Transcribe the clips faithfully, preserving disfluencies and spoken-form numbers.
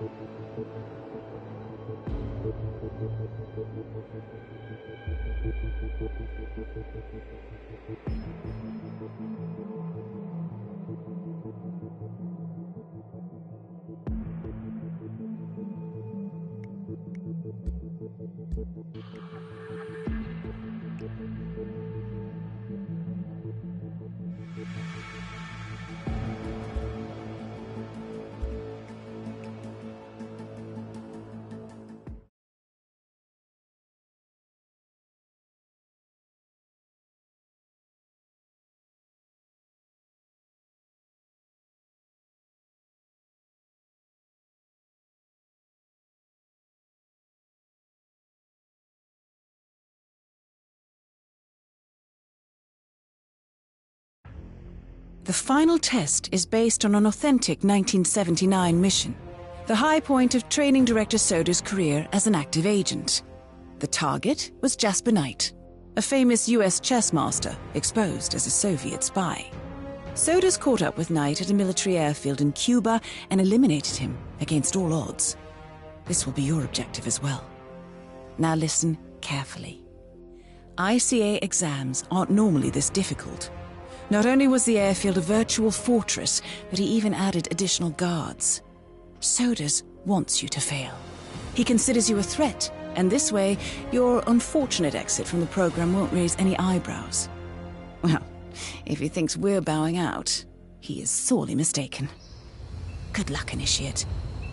The final test is based on an authentic nineteen seventy-nine mission, the high point of Training Director Soda's career as an active agent. The target was Jasper Knight, a famous U S chess master exposed as a Soviet spy. Soda's caught up with Knight at a military airfield in Cuba and eliminated him against all odds. This will be your objective as well. Now listen carefully. I C A exams aren't normally this difficult. Not only was the airfield a virtual fortress, but he even added additional guards. Sodas wants you to fail. He considers you a threat, and this way, your unfortunate exit from the program won't raise any eyebrows. Well, if he thinks we're bowing out, he is sorely mistaken. Good luck, Initiate.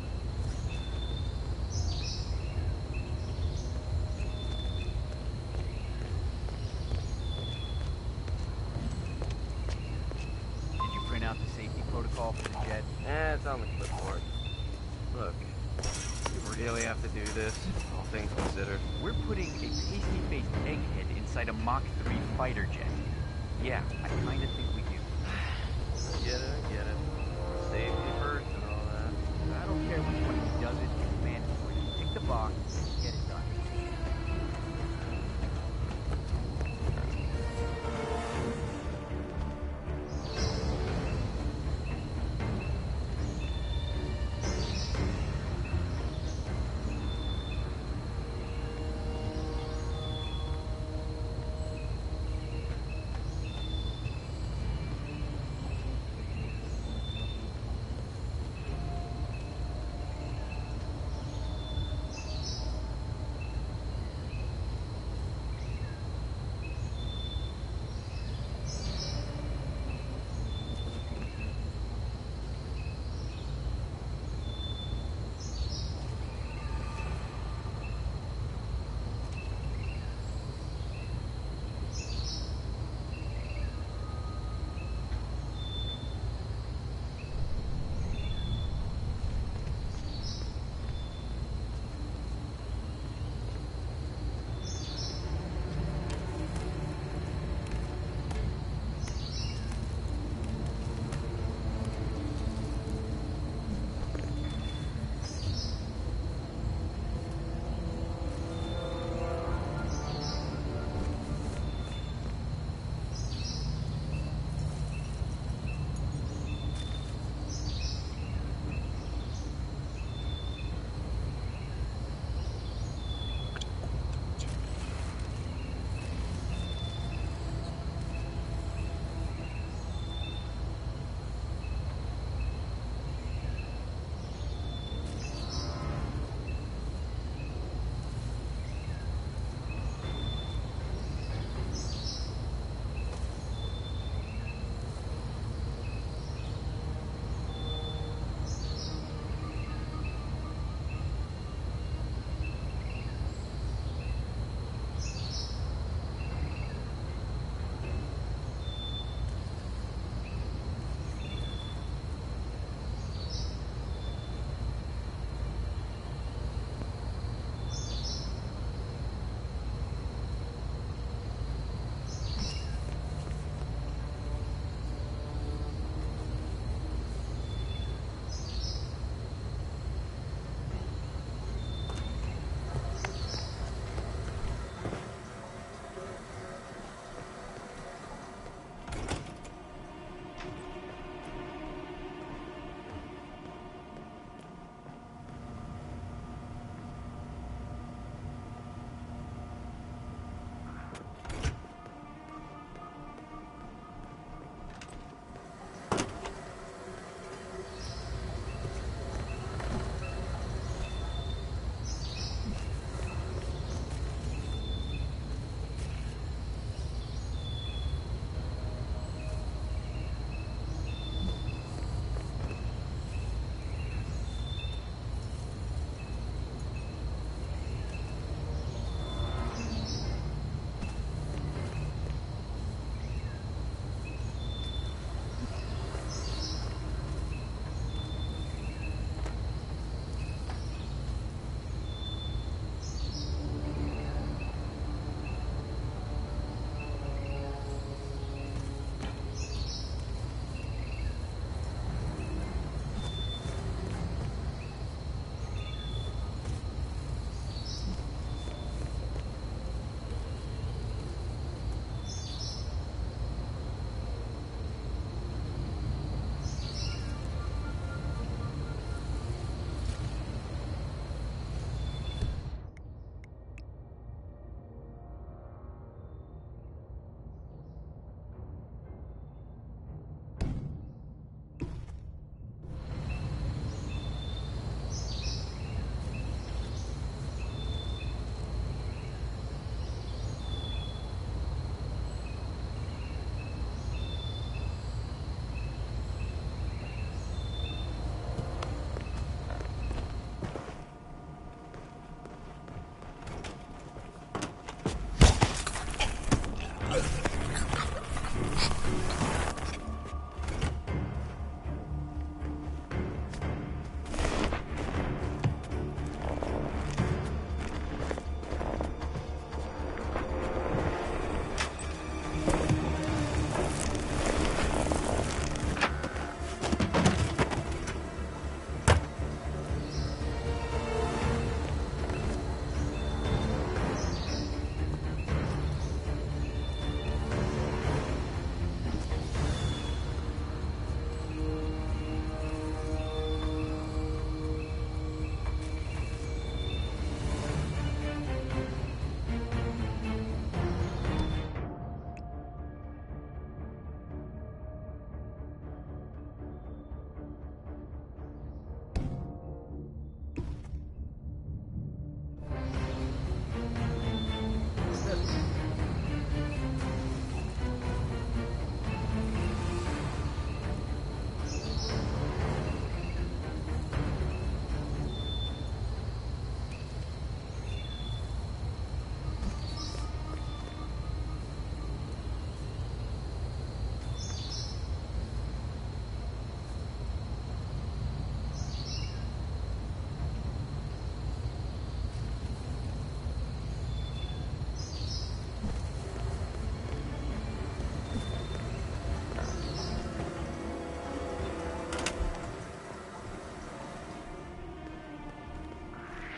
Eh, it's on the clipboard. Look, you really have to do this, all things considered. We're putting a pasty-faced egghead inside a Mach three fighter jet. Yeah, I kinda think we do. I get it, I get it. Safety first and all that. I don't care which one he does it, it's mandatory. Tick the box, get it done.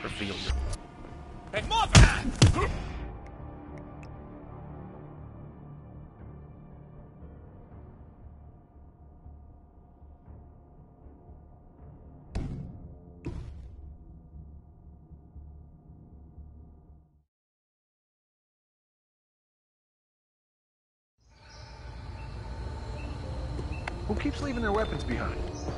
for field. Hey, Morphin! Who keeps leaving their weapons behind?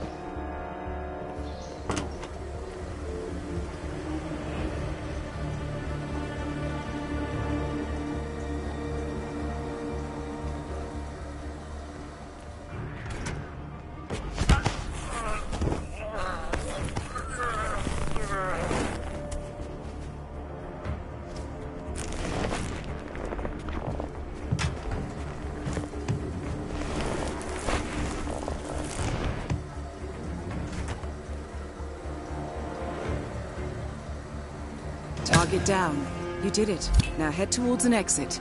Target down. You did it. Now head towards an exit.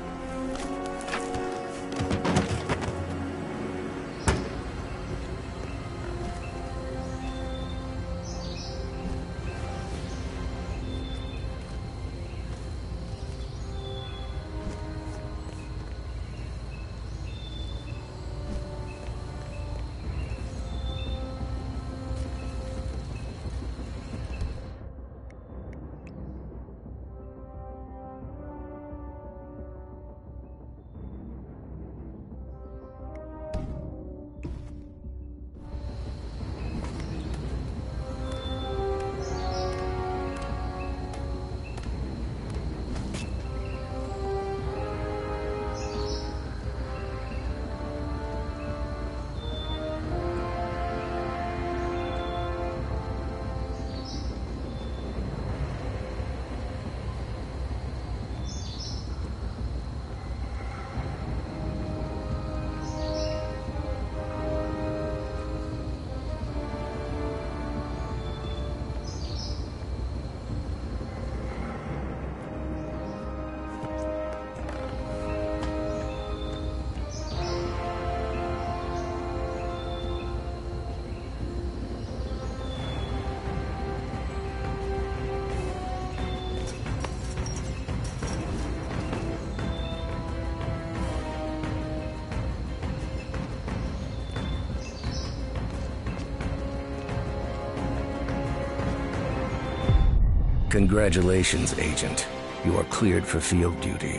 Congratulations, Agent. You are cleared for field duty.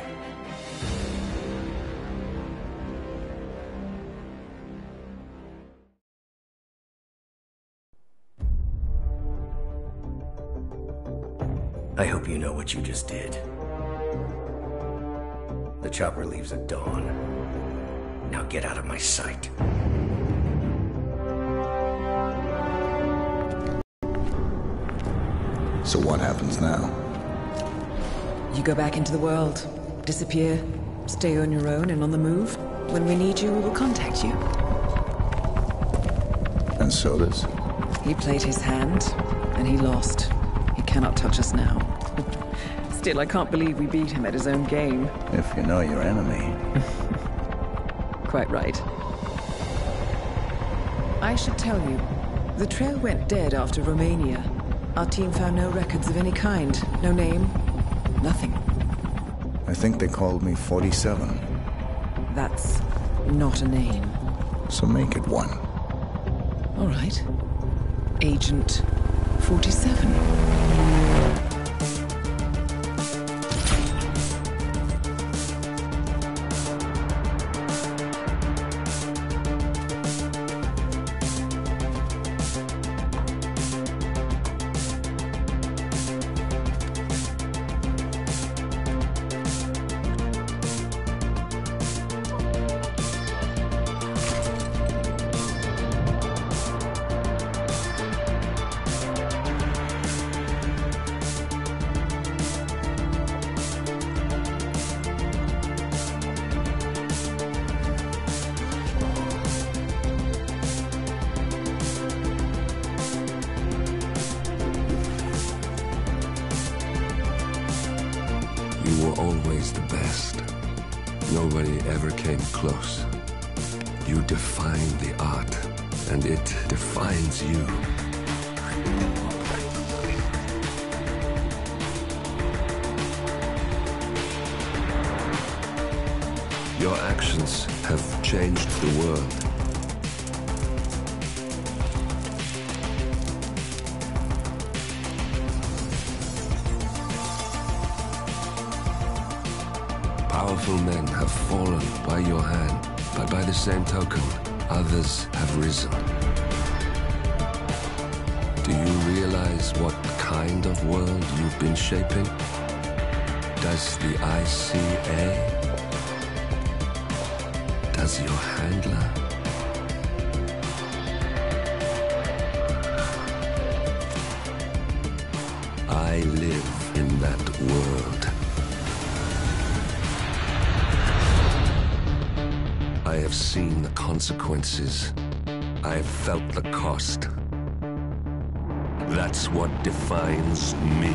I hope you know what you just did. The chopper leaves at dawn. Now get out of my sight. So what happens now? You go back into the world, disappear, stay on your own and on the move. When we need you, we will contact you. And so does? He played his hand, and he lost. He cannot touch us now. Still, I can't believe we beat him at his own game. If you know your enemy. Quite right. I should tell you, the trail went dead after Romania. Our team found no records of any kind. No name. Nothing. I think they called me forty-seven. That's not a name. So make it one. All right. Agent forty-seven. You were always the best. Nobody ever came close. You define the art, and it defines you. Your actions have changed the world. Powerful men have fallen by your hand, but by the same token, others have risen. Do you realize what kind of world you've been shaping? Does the I C A? Does your handler? I live in that world. I have seen the consequences. I have felt the cost. That's what defines me.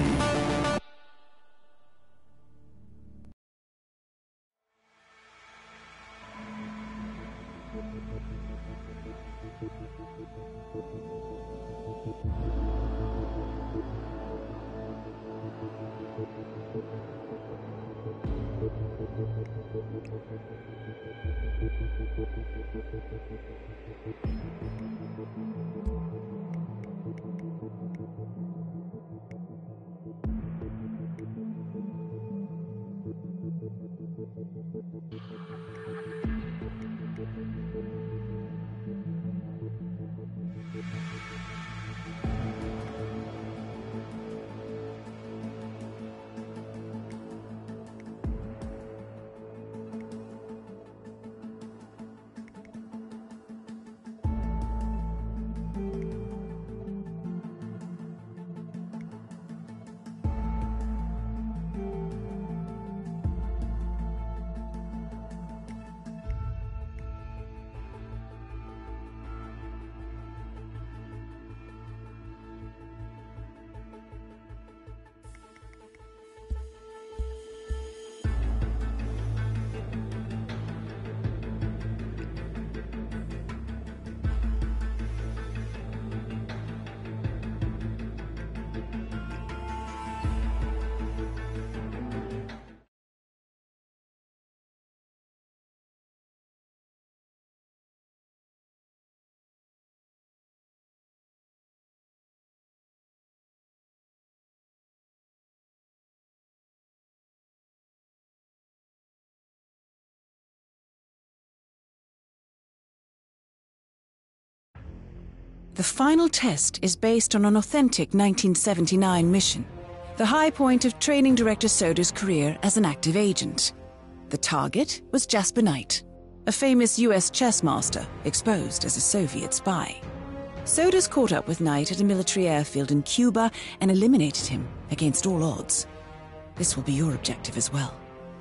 The final test is based on an authentic nineteen seventy-nine mission, the high point of Training Director Soda's career as an active agent. The target was Jasper Knight, a famous U S chess master exposed as a Soviet spy. Soda's caught up with Knight at a military airfield in Cuba and eliminated him against all odds. This will be your objective as well.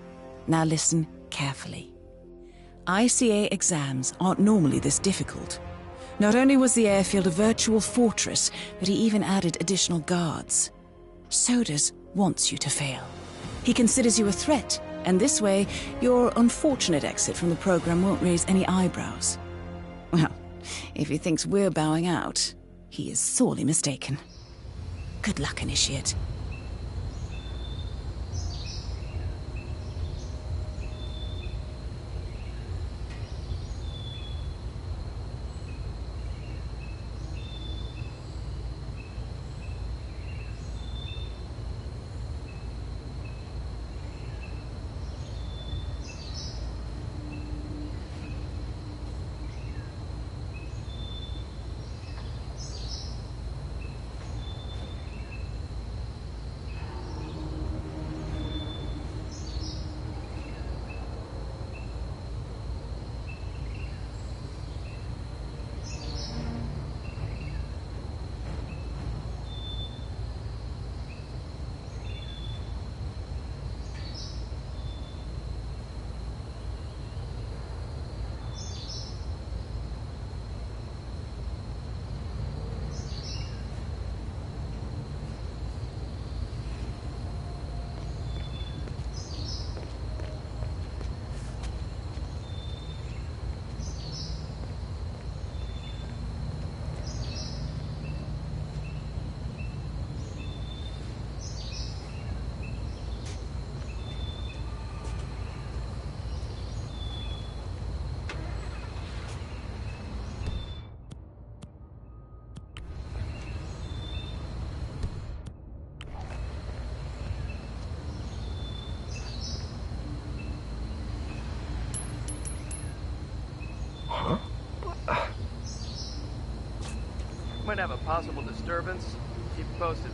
Now listen carefully. I C A exams aren't normally this difficult. Not only was the airfield a virtual fortress, but he even added additional guards. Sodas wants you to fail. He considers you a threat, and this way, your unfortunate exit from the program won't raise any eyebrows. Well, if he thinks we're bowing out, he is sorely mistaken. Good luck, Initiate. might have a possible disturbance. Keep it posted.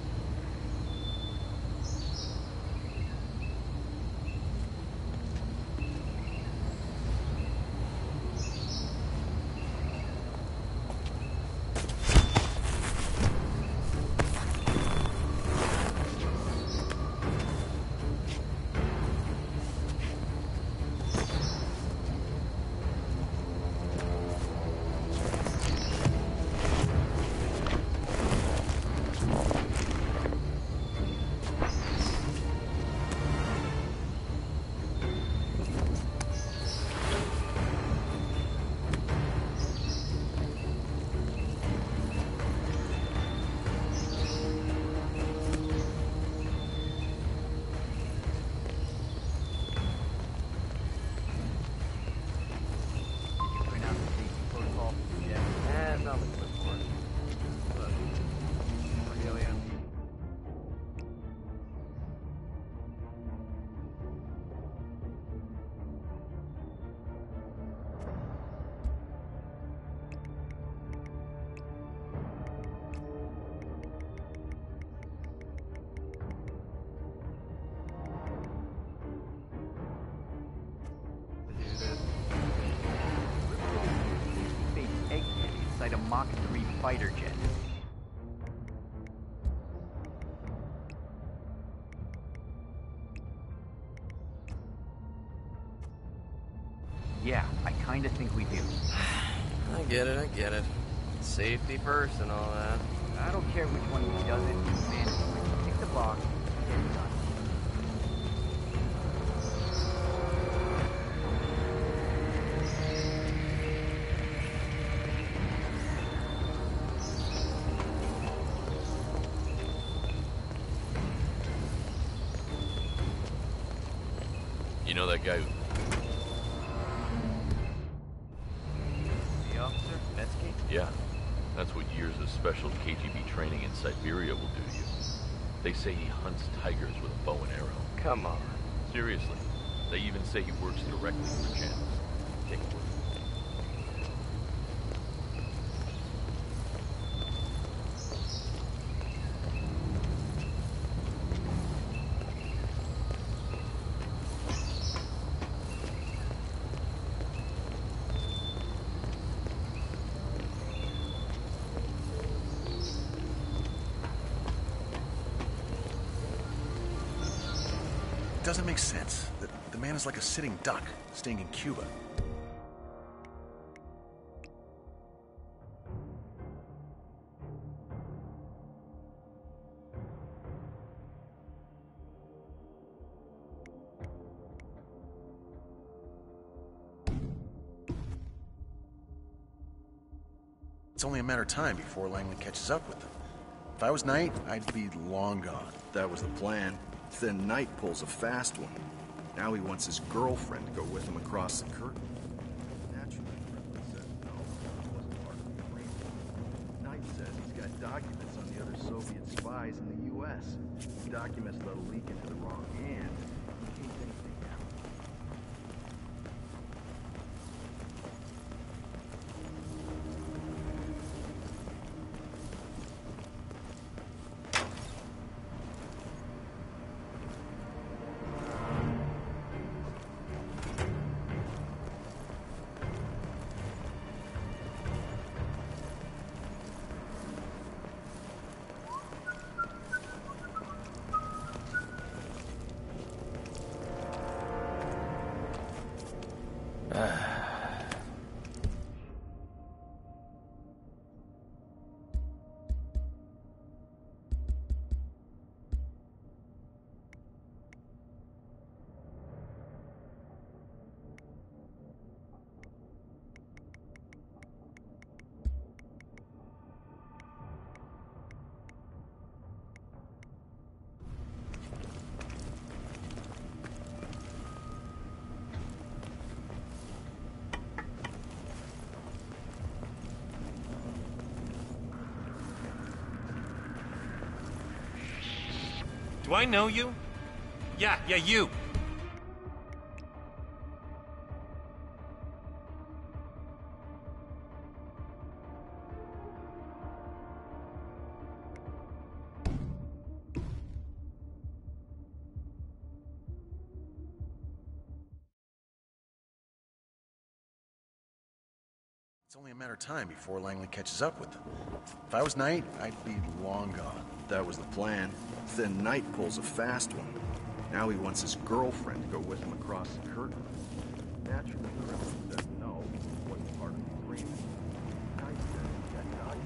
Inside a Mach three fighter jet. Yeah, I kinda think we do. I get it, I get it. Safety first and all that. I don't care which one he does it, man. Tick the box, get it done. You know that guy who... The officer, Netsky? Yeah, that's what years of special K G B training in Siberia will do to you. They say he hunts tigers with a bow and arrow. Come on. Seriously. They even say he works directly for Janice. Take a look. Doesn't make sense. The, the man is like a sitting duck, staying in Cuba. It's only a matter of time before Langley catches up with them. If I was Knight, I'd be long gone. That was the plan. Then Knight pulls a fast one. Now he wants his girlfriend to go with him across the curtain. Naturally, Ripley says no, it wasn't part of the agreement. Knight says he's got documents on the other Soviet spies in the U S Documents that'll leak into the wrong hands. He can't anything out. Do I know you? Yeah, yeah, you. It's only a matter of time before Langley catches up with them. If I was Knight, I'd be long gone. That was the plan. Then Knight pulls a fast one. Now he wants his girlfriend to go with him across the curtain. Naturally, the criminal doesn't know what's part of the agreement. Knight says that Knight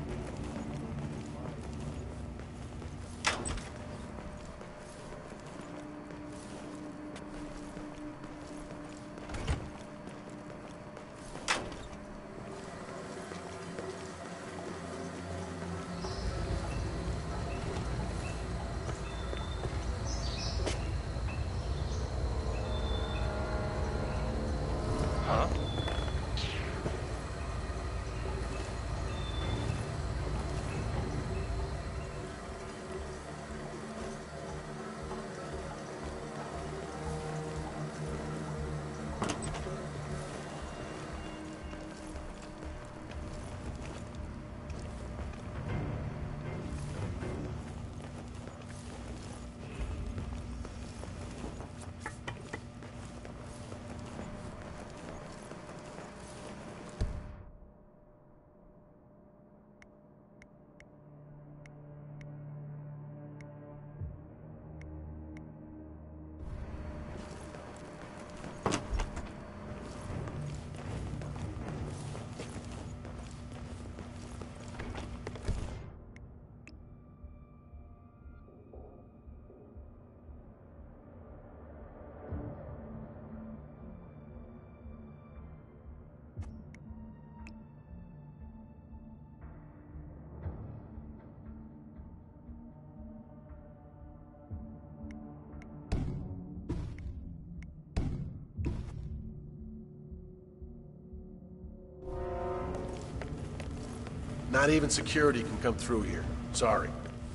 Not even security can come through here. Sorry.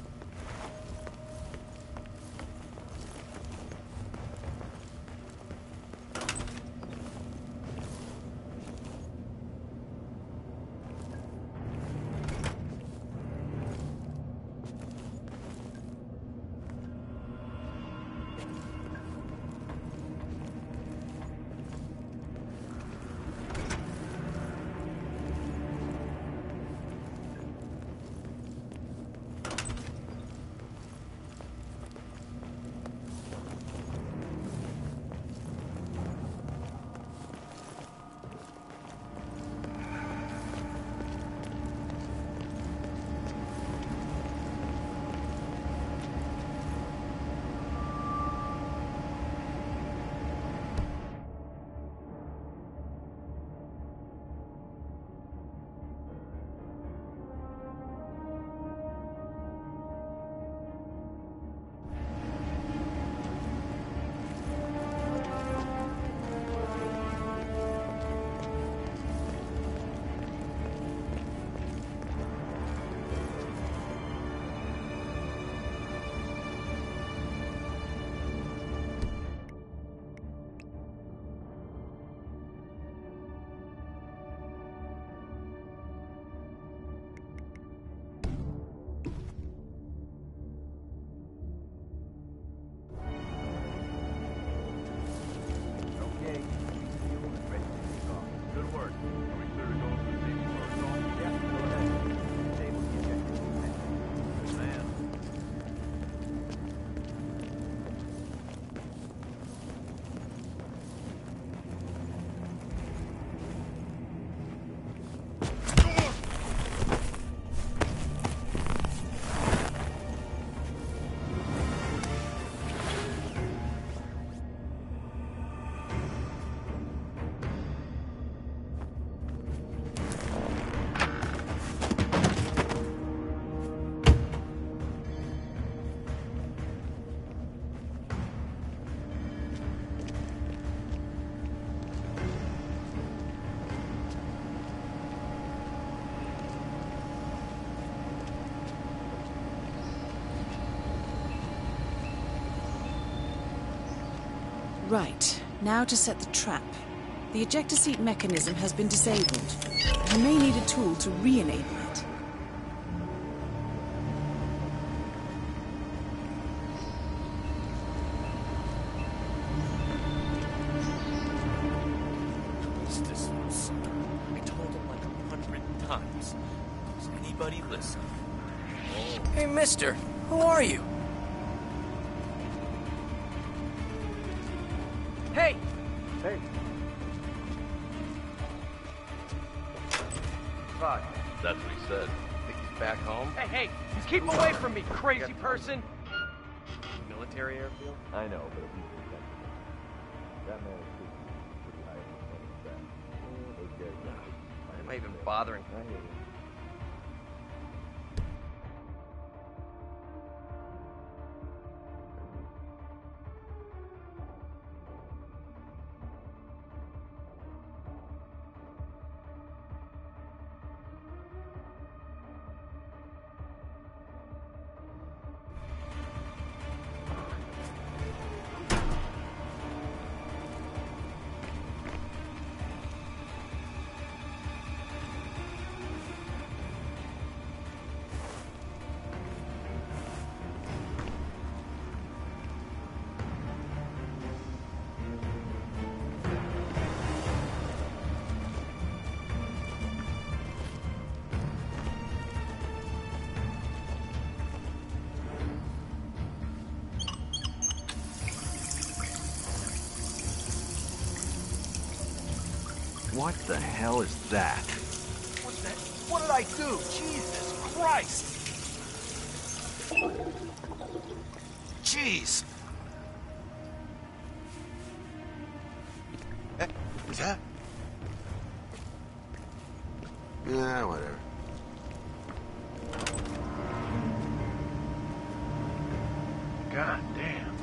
Right, now to set the trap. The ejector seat mechanism has been disabled. You may need a tool to re-enable it. Twist this sucker. I told him like a hundred Anybody listen? Hey, mister, who are you? Hey! Hey. Fuck. That's what he said. Think he's back home? Hey, hey! Keep away from me, crazy person! Military airfield? I know, but at least we got you. That man is pretty high in the that. Those guys Why am I even bothering? I hear you. What the hell is that? What's that? What did I do? Jesus Christ! Jeez! Eh, what's that? Yeah, whatever. God damn.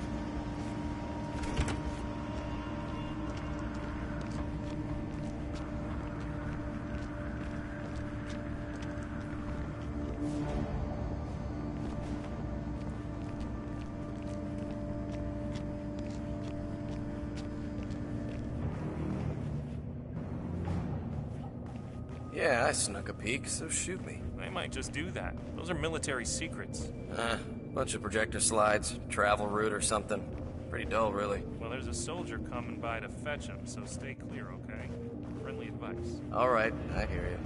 Yeah, I snuck a peek, so shoot me. They might just do that. Those are military secrets. Uh, bunch of projector slides, travel route or something. Pretty dull, really. Well, there's a soldier coming by to fetch him, so stay clear, okay? Friendly advice. All right, I hear you.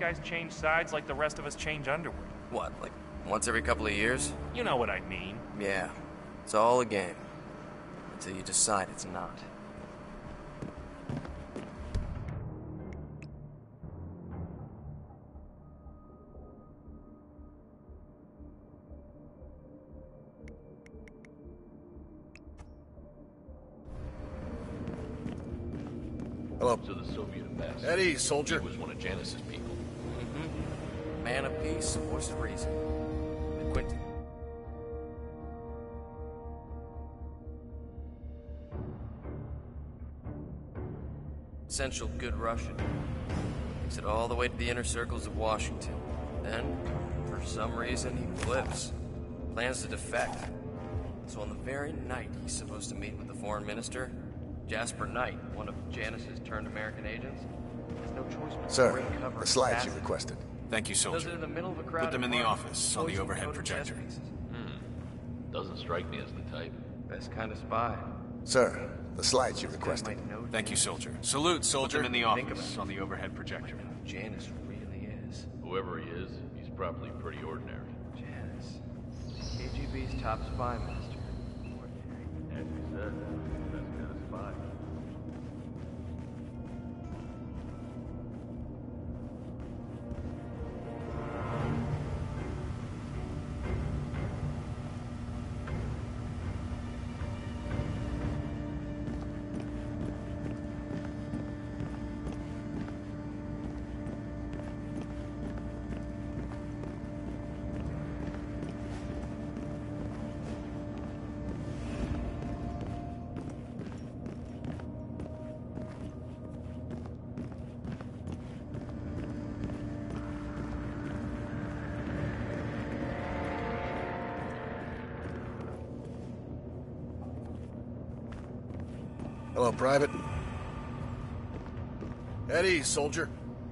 guys change sides like the rest of us change underwear. What, like once every couple of years? You know what I mean. Yeah. It's all a game. Until you decide it's not. Hello. So the Soviet ambassador. Eddie, soldier. He was one of Janice's people. Mm-hmm. Man of peace, voice of reason. And Quentin. Essential good Russian. Makes it all the way to the inner circles of Washington. Then, for some reason, he flips. Plans to defect. So on the very night he's supposed to meet with the foreign minister, Jasper Knight, one of Janice's turned American agents, has no choice but to Sir, break cover the and slides pass you it. requested. Thank you, Does soldier. it in the middle of a crowd. Put them in the office on the overhead projector. Hmm. Doesn't strike me as the type. Best kind of spy. Sir, the slides you requested. Thank you, soldier. Salute, soldier. Put them in the Think office on the overhead projector. Janice really is. Whoever he is, he's probably pretty ordinary. Janice. K G B's top spy master. As you said, best kind of spy. Hello, Private. Eddie, soldier.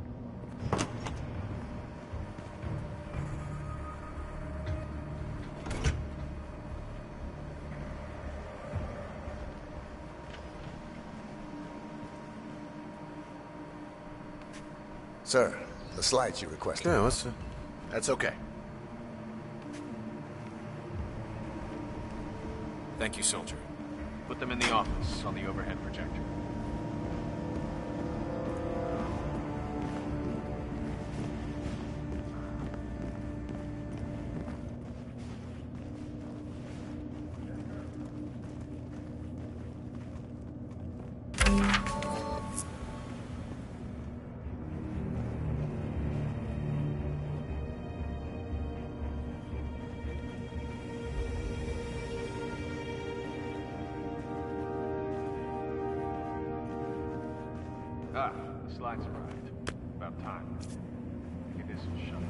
Sir, the slides you requested. Yeah, what's the... That's okay. Thank you, soldier. Put them in the office on the overhead projector. Ah, the slides arrived. About time. Look at this and shut up.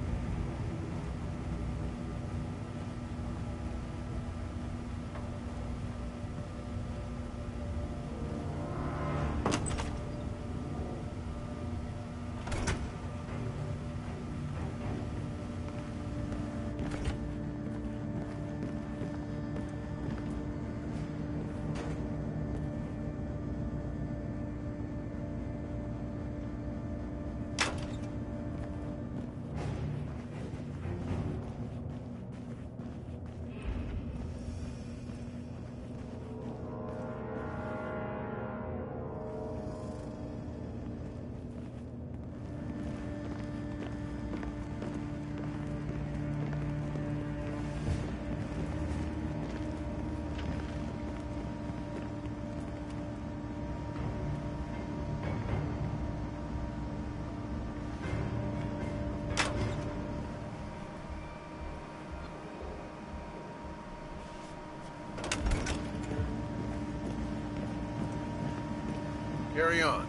Carry on.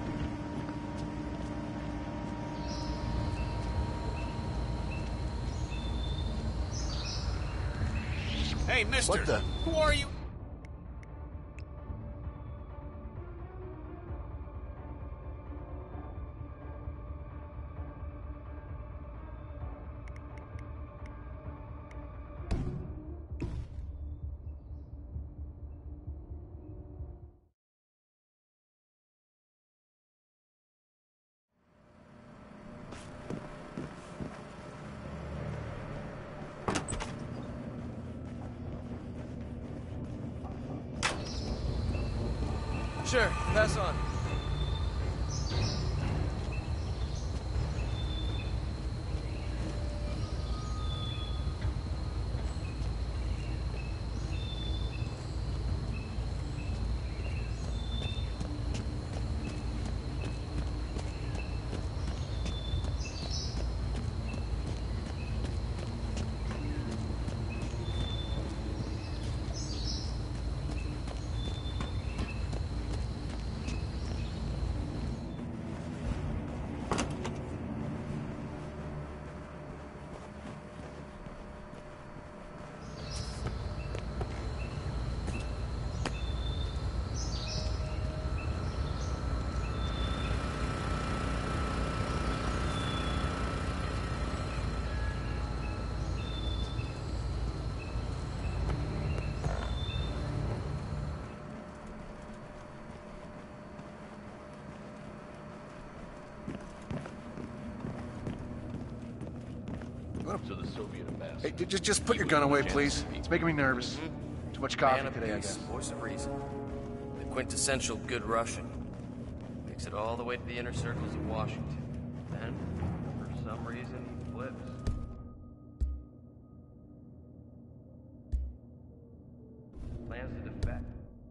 Hey, mister! What the? Who are you? Sure, pass on. To the Soviet ambassador. Hey, just, just put your gun away, please. It's making me nervous. Mm-hmm. Too much coffee Man of today, I peace, guess. voice of reason. The quintessential good Russian. Makes it all the way to the inner circles of Washington. Then, for some reason, he flips. Plans to defect.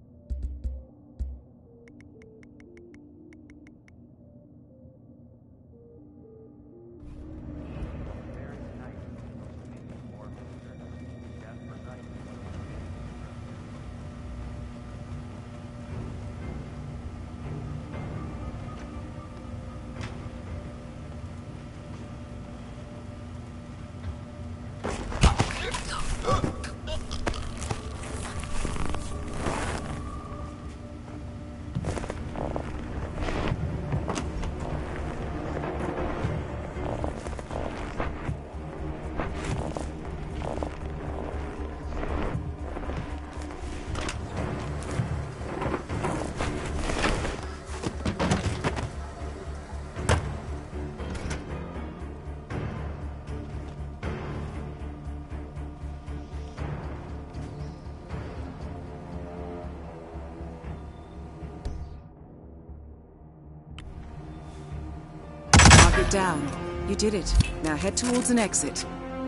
It down. You did it. Now head towards an exit.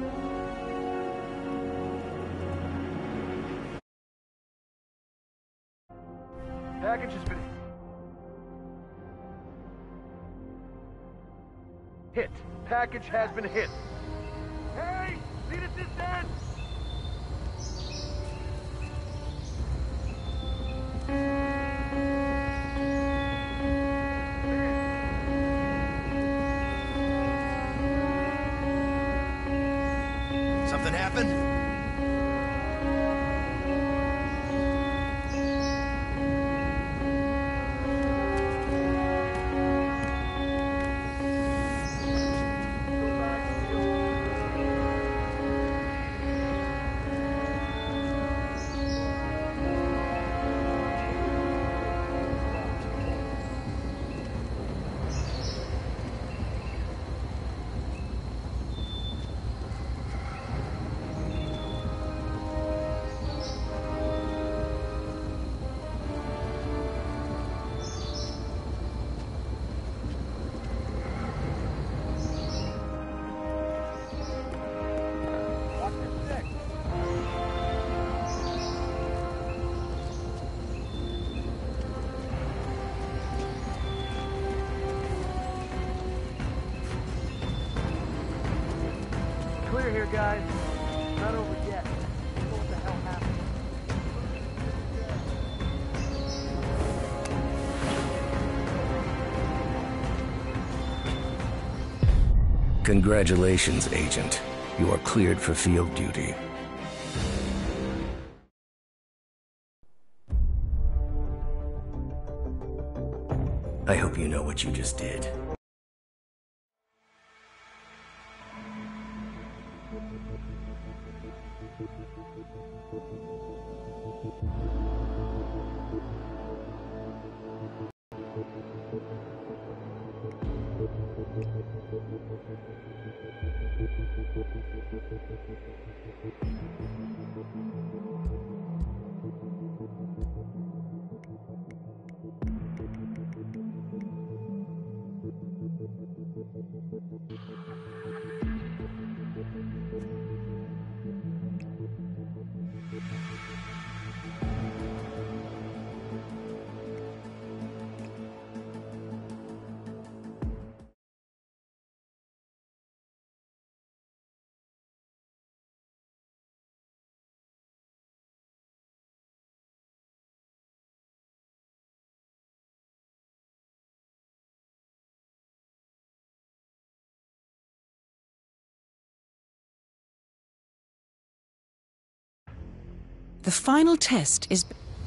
Package has been hit. Package has been hit. Hey, lead at this end. Something happened? Clear here, guys. Not over yet. What the hell happened? Congratulations, Agent. You are cleared for field duty. I hope you know what you just did. The final test is...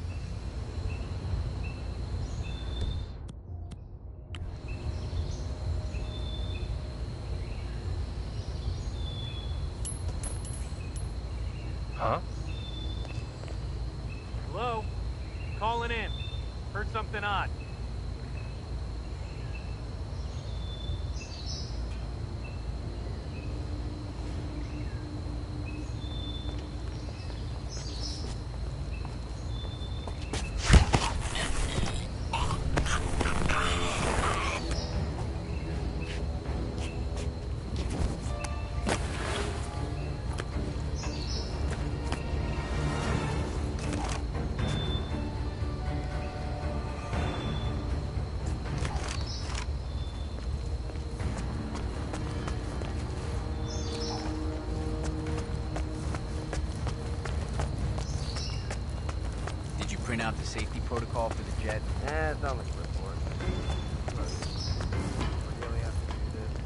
Huh? Hello? Calling in. Heard something odd. Print out the safety protocol for the jet? Eh, it's not much of a report. We really have to do this.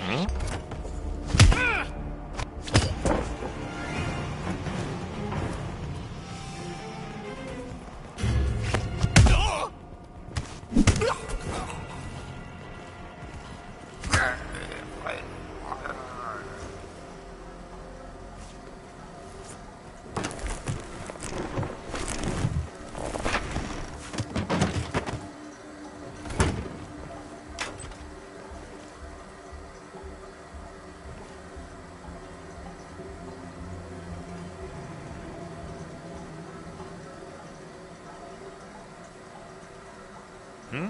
Hmm?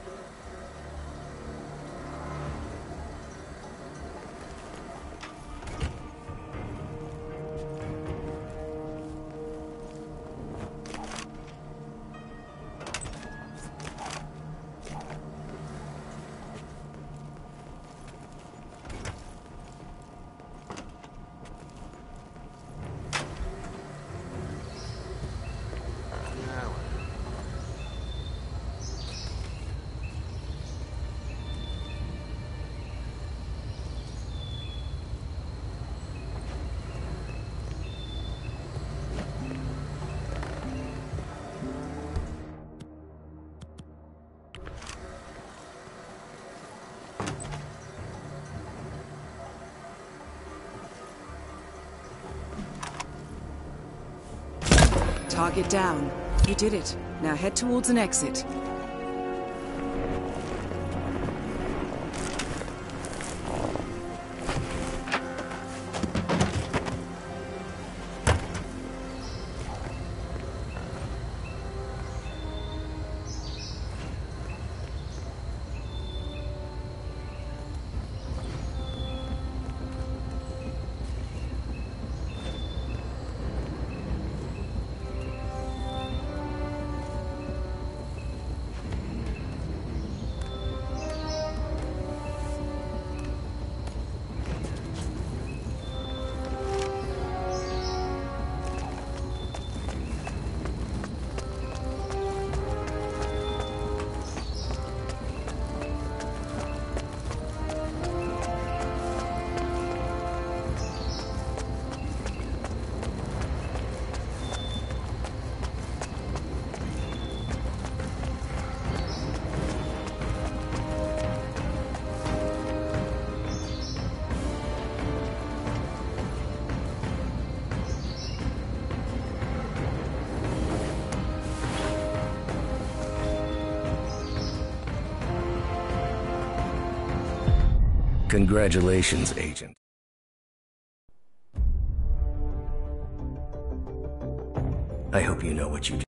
Target down. You did it. Now head towards an exit. Congratulations, Agent. I hope you know what you did.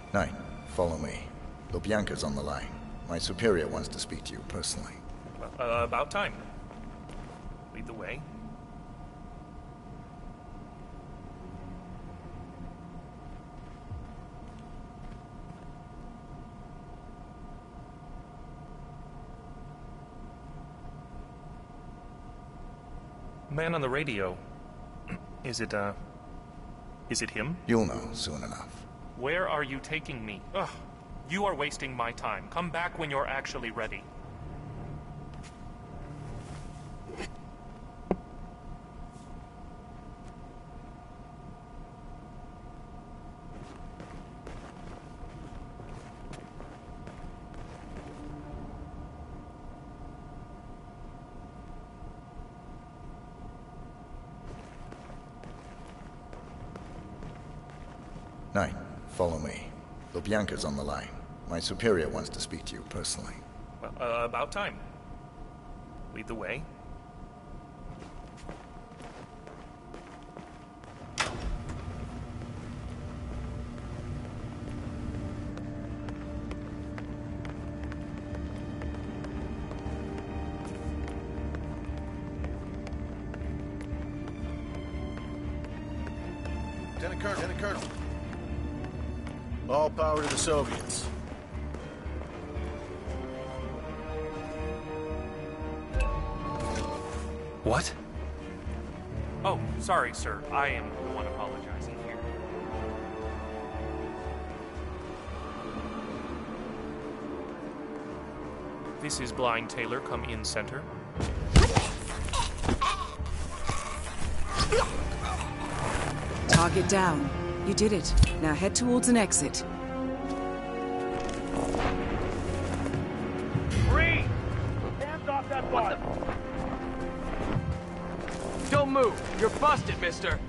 Nine, follow me. Lubyanka's on the line. My superior wants to speak to you personally. Well, uh, about time. Lead the way. Man on the radio. Is it, uh... Is it him? You'll know soon enough. Where are you taking me? Ugh. You are wasting my time. Come back when you're actually ready. Nine, follow me. Lubyanka's on the line. My superior wants to speak to you personally. Well, uh, about time. Lead the way. Lieutenant Colonel, Lieutenant Colonel. All power to the Soviets. What? Oh, sorry, sir. I am the one apologizing here. This is Blind Taylor. Come in, center. Target down. You did it. Now head towards an exit. Green! Hands off that body! Don't move! You're busted, mister!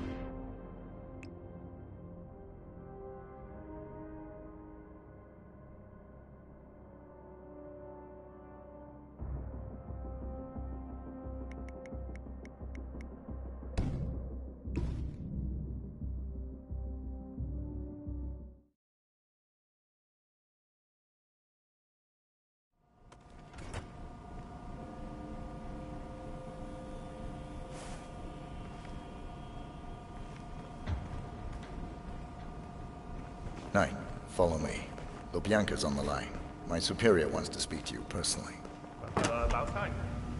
Nine, follow me. Lubyanka's on the line. My superior wants to speak to you personally. Uh, about time.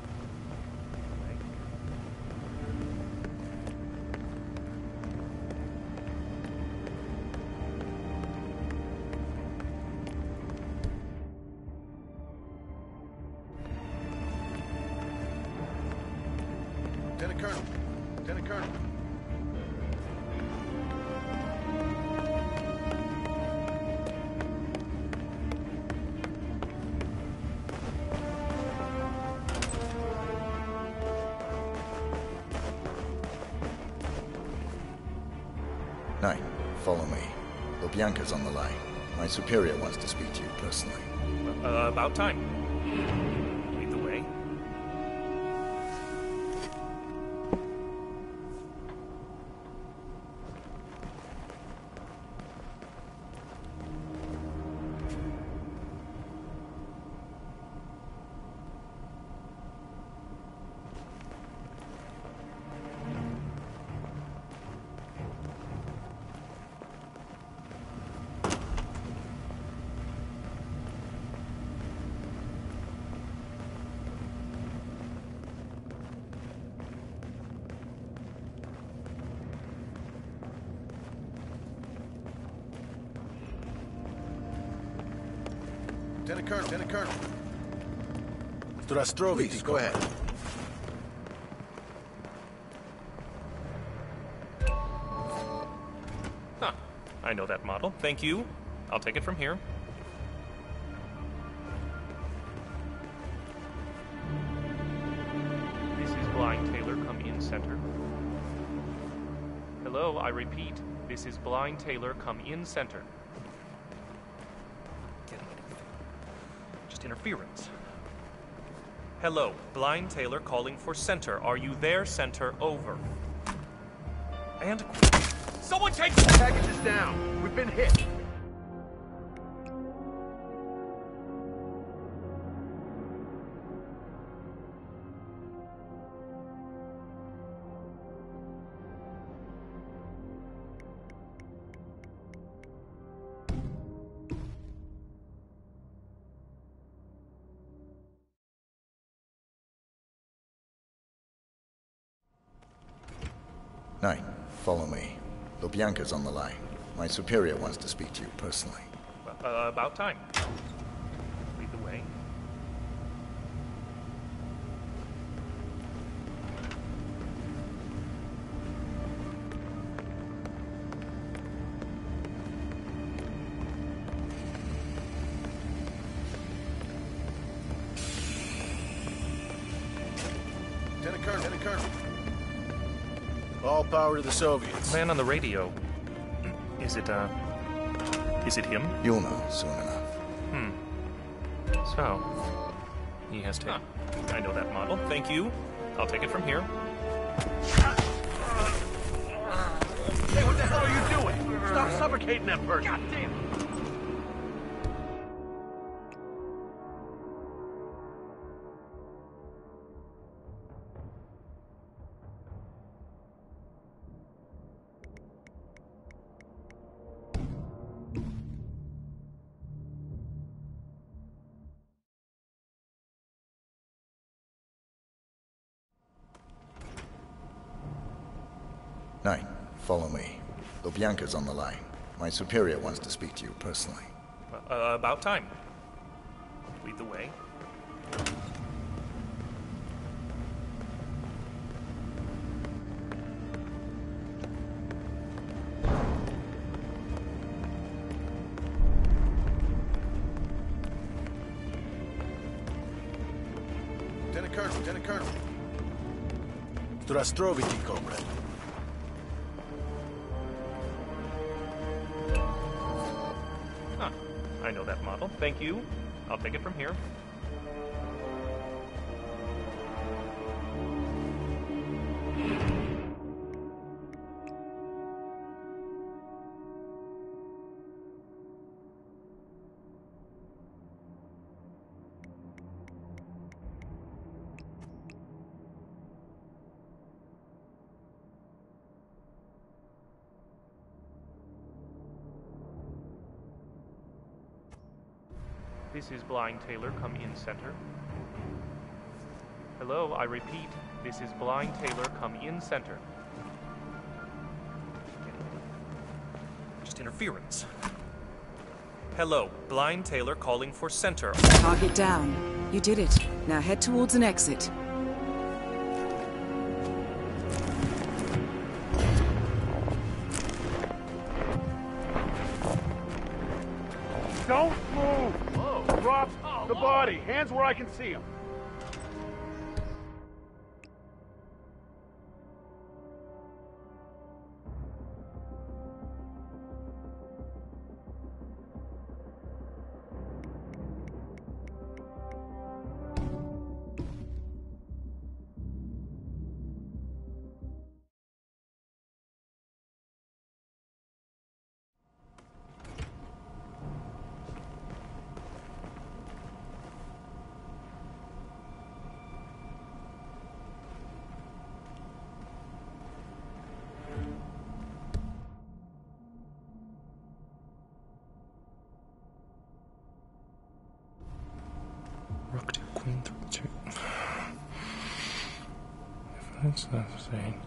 Lieutenant Colonel. Lieutenant Colonel. Nine, follow me. Lubyanka's on the line. My superior wants to speak to you personally. Uh, about time. Lead the way. Lieutenant Colonel, Lieutenant Colonel. Strastrovich, go ahead. Huh. I know that model. Thank you. I'll take it from here. This is Blind Taylor. Come in, center. Hello, I repeat. This is Blind Taylor. Come in, center. Just interference. Hello, Blind Taylor calling for center. Are you there, center? Over. And... Someone take... Package is down. We've been hit. Knight, follow me. Lubyanka's on the line. My superior wants to speak to you personally. Uh, about time. Lead the way. Lieutenant Colonel, Lieutenant Colonel. All power to the Soviets. Man on the radio. Is it, uh... Is it him? You'll know soon enough. Hmm. So... He has taken... Huh. I know that model. Thank you. I'll take it from here. Hey, what the hell are you doing? Stop suffocating that person! God damn it! Knight, follow me. Lubyanka's on the line. My superior wants to speak to you personally. Uh, about time. Lead the way. Lieutenant Colonel, Lieutenant Colonel. Strastrovity, comrade. Huh. I know that model. Thank you. I'll take it from here. This is Blind Taylor, come in center. Hello, I repeat, this is Blind Taylor, come in center. Just interference. Hello, Blind Taylor calling for center. Target down. You did it. Now head towards an exit. Don't move! Whoa. Drop oh, the body. Hands where I can see him. Rook to queen through two. If that's the same.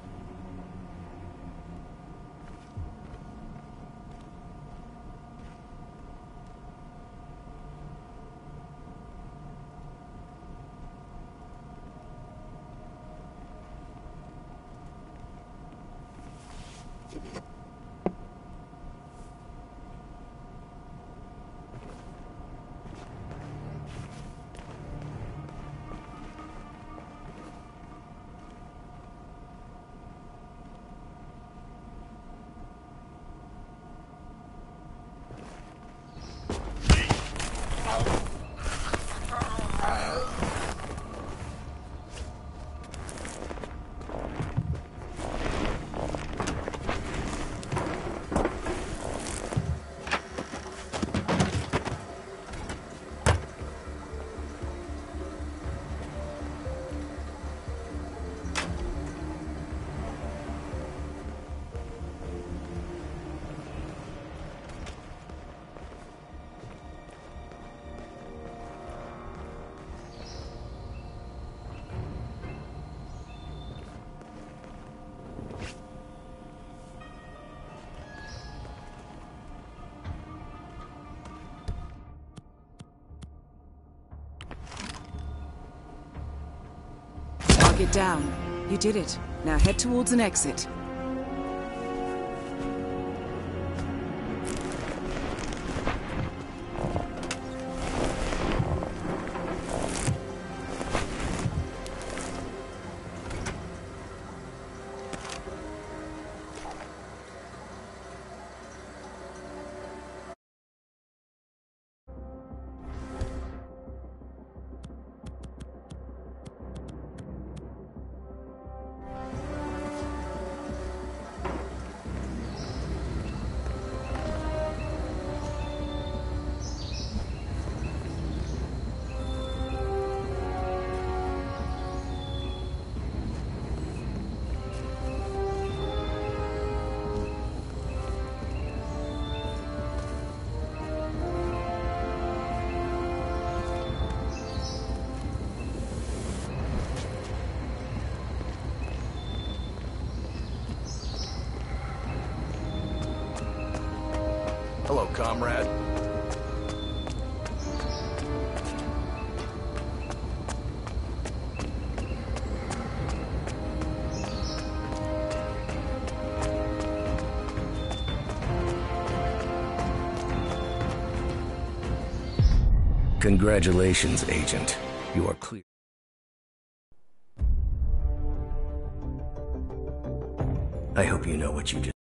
Target down. You did it. Now head towards an exit. Hello, comrade. Congratulations, Agent. You are clear. I hope you know what you just...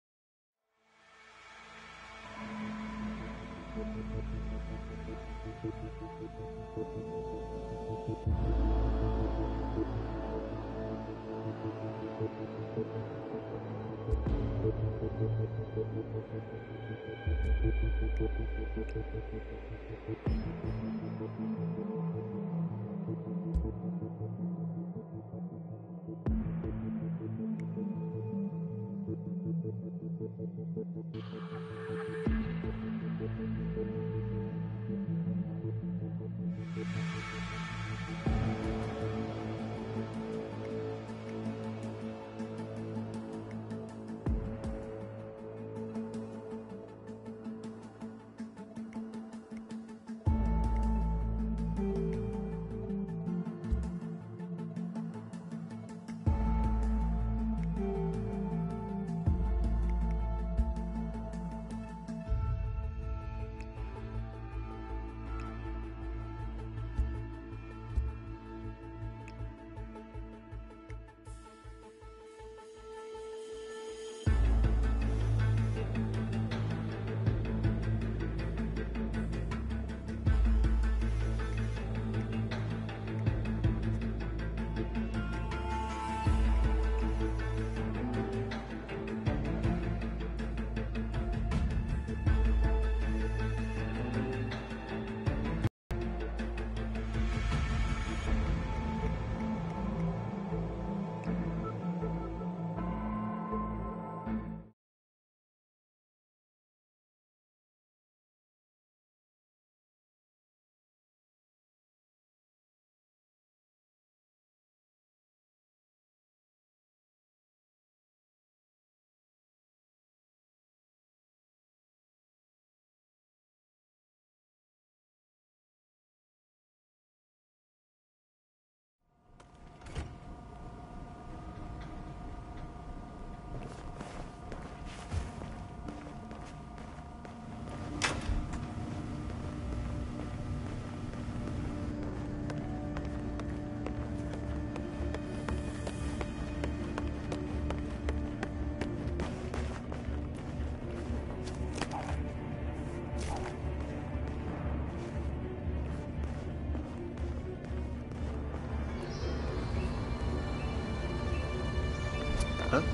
Huh?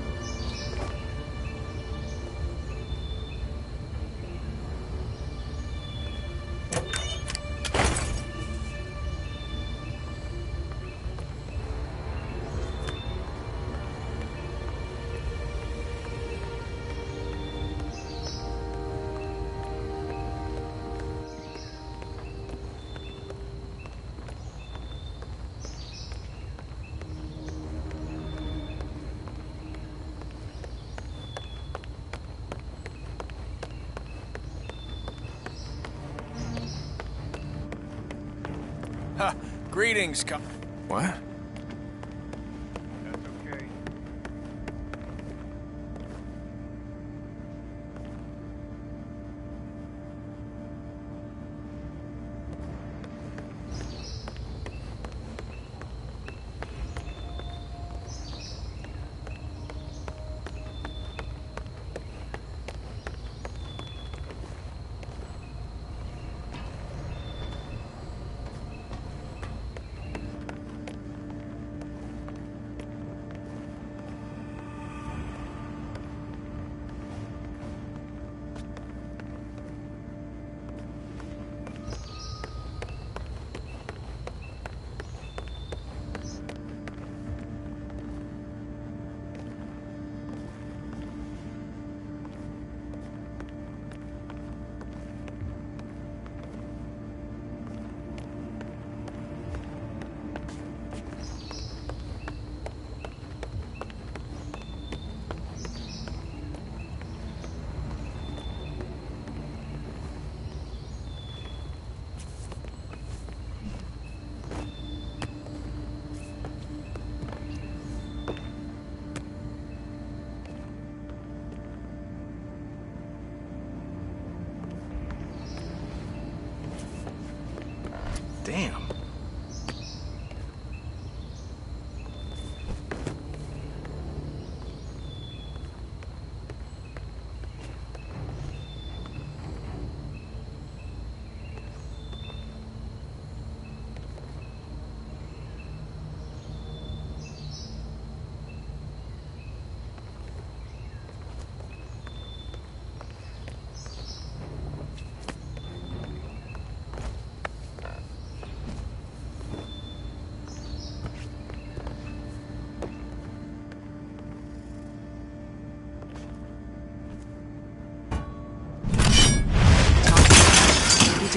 Ha! Greetings, com- What?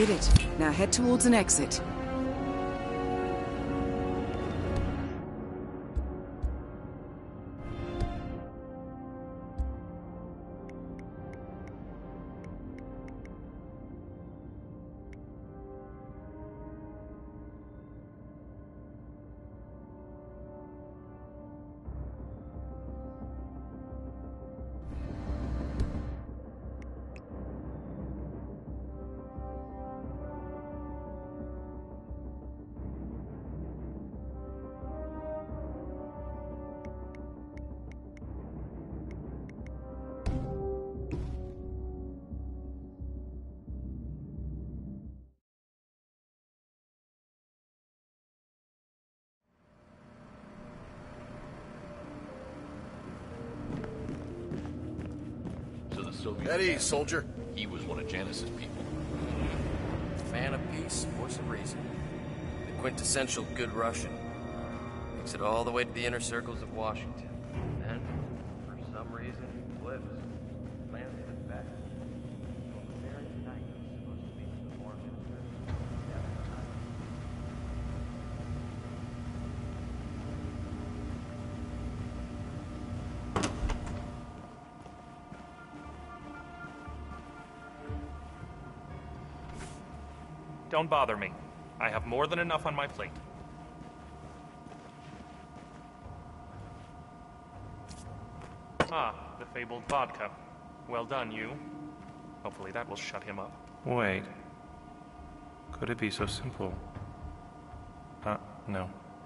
did it. Now head towards an exit. Soviet Eddie, man. soldier. He was one of Janus's people. Fan of peace for some reason. The quintessential good Russian. Makes it all the way to the inner circles of Washington. Then, for some reason, he flips. Plans to defect. On the very night he's supposed to be the foreign minister. Don't bother me. I have more than enough on my plate. Ah, the fabled vodka. Well done, you. Hopefully that will shut him up. Wait. Could it be so simple? Uh, no.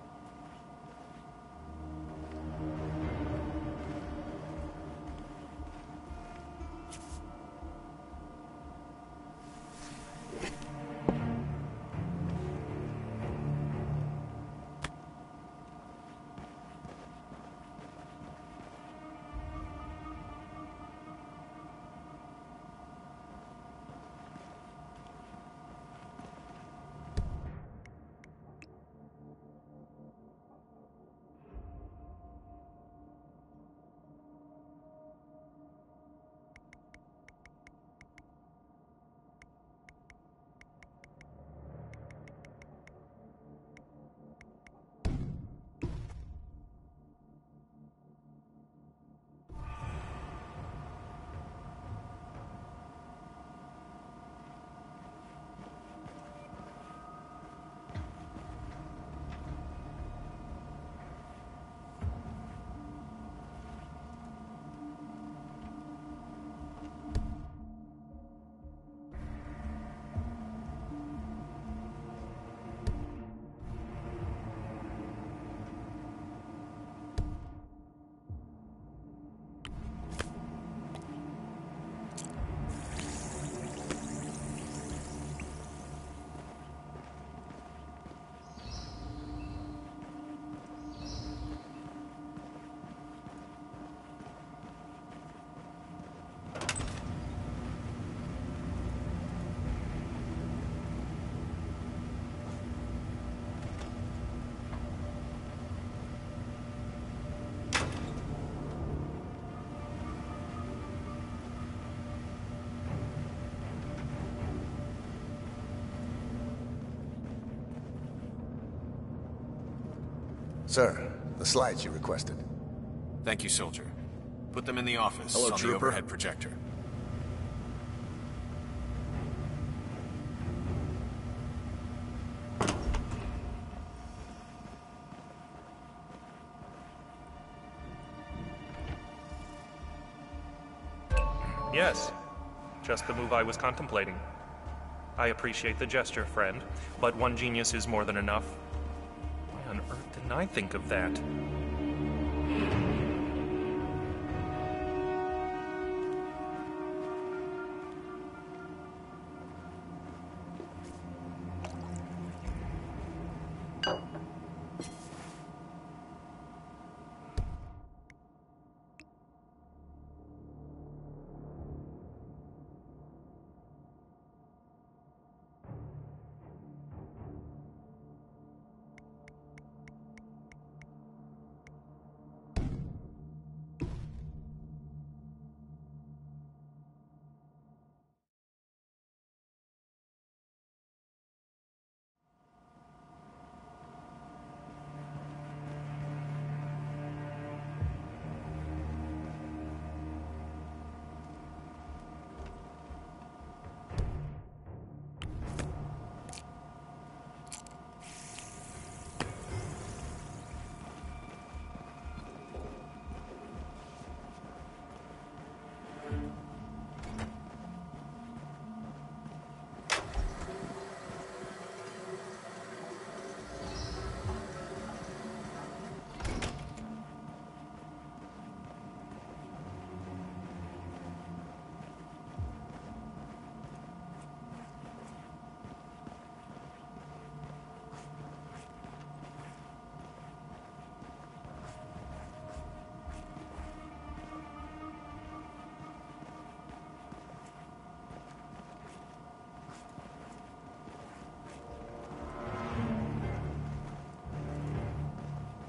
Sir, the slides you requested. Thank you, soldier. Put them in the office Hello, on trooper. the overhead projector. Yes. Just the move I was contemplating. I appreciate the gesture, friend, but one genius is more than enough. Why on earth didn't I think of that?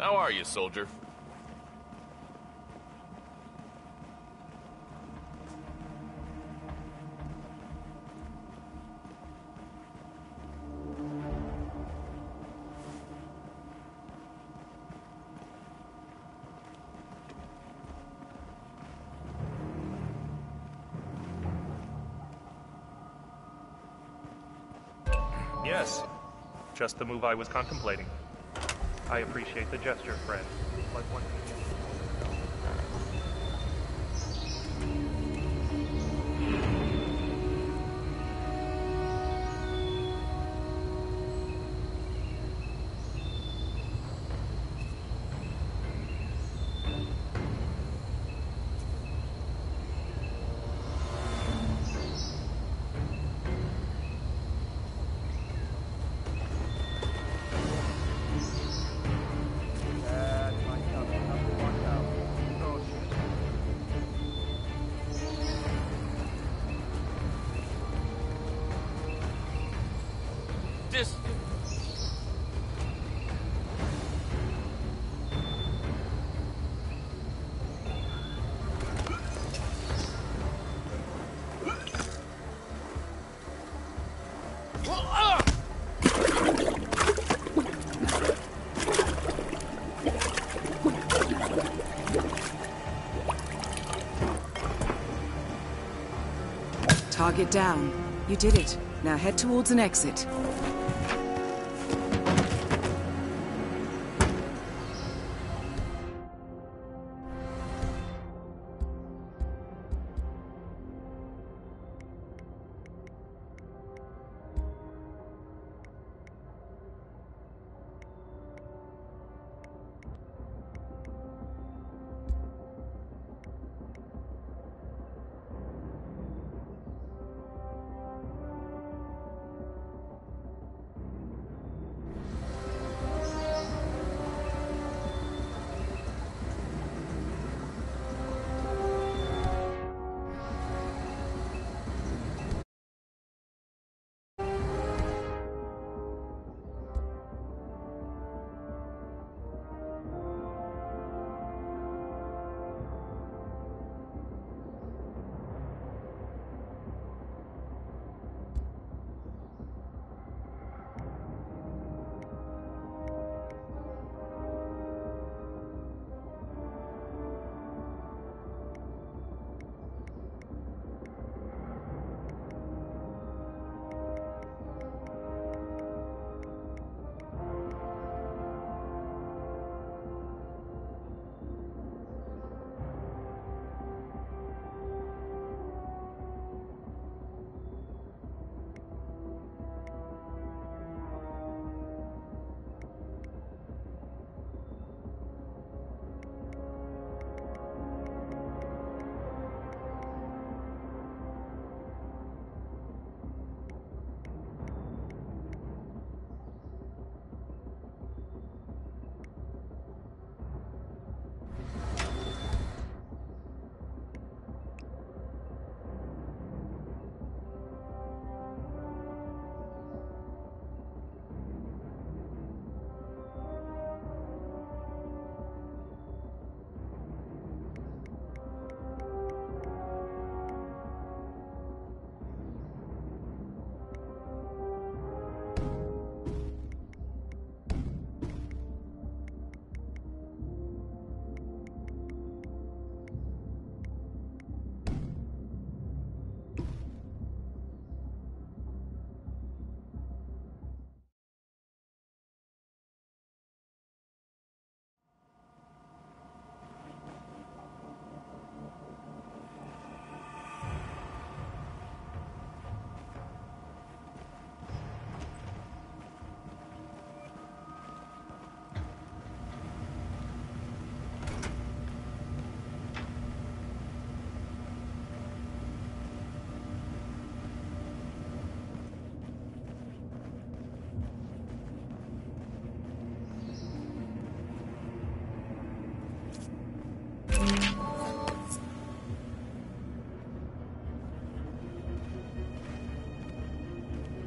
How are you, soldier? Yes. Just the move I was contemplating. I appreciate the gesture, friend. But one Just... Target down. You did it. Now head towards an exit.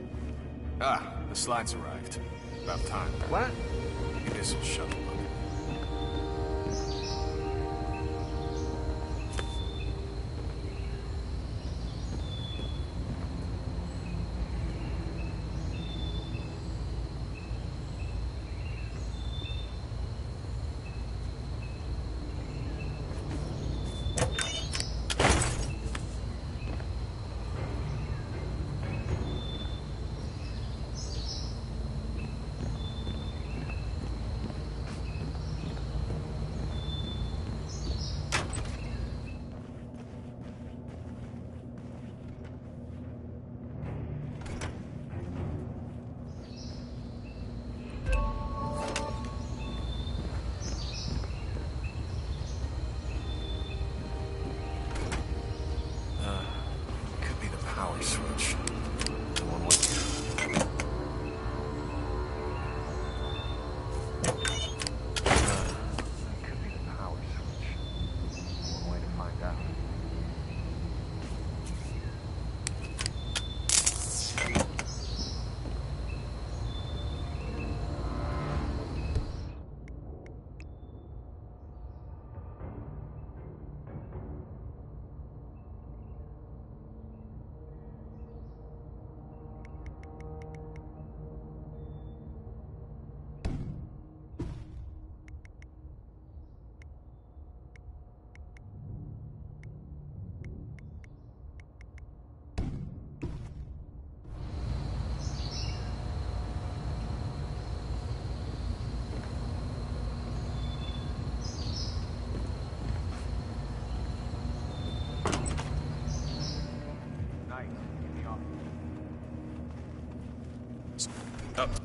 Ah, the slides arrived. About time. What? Municipal shuttle.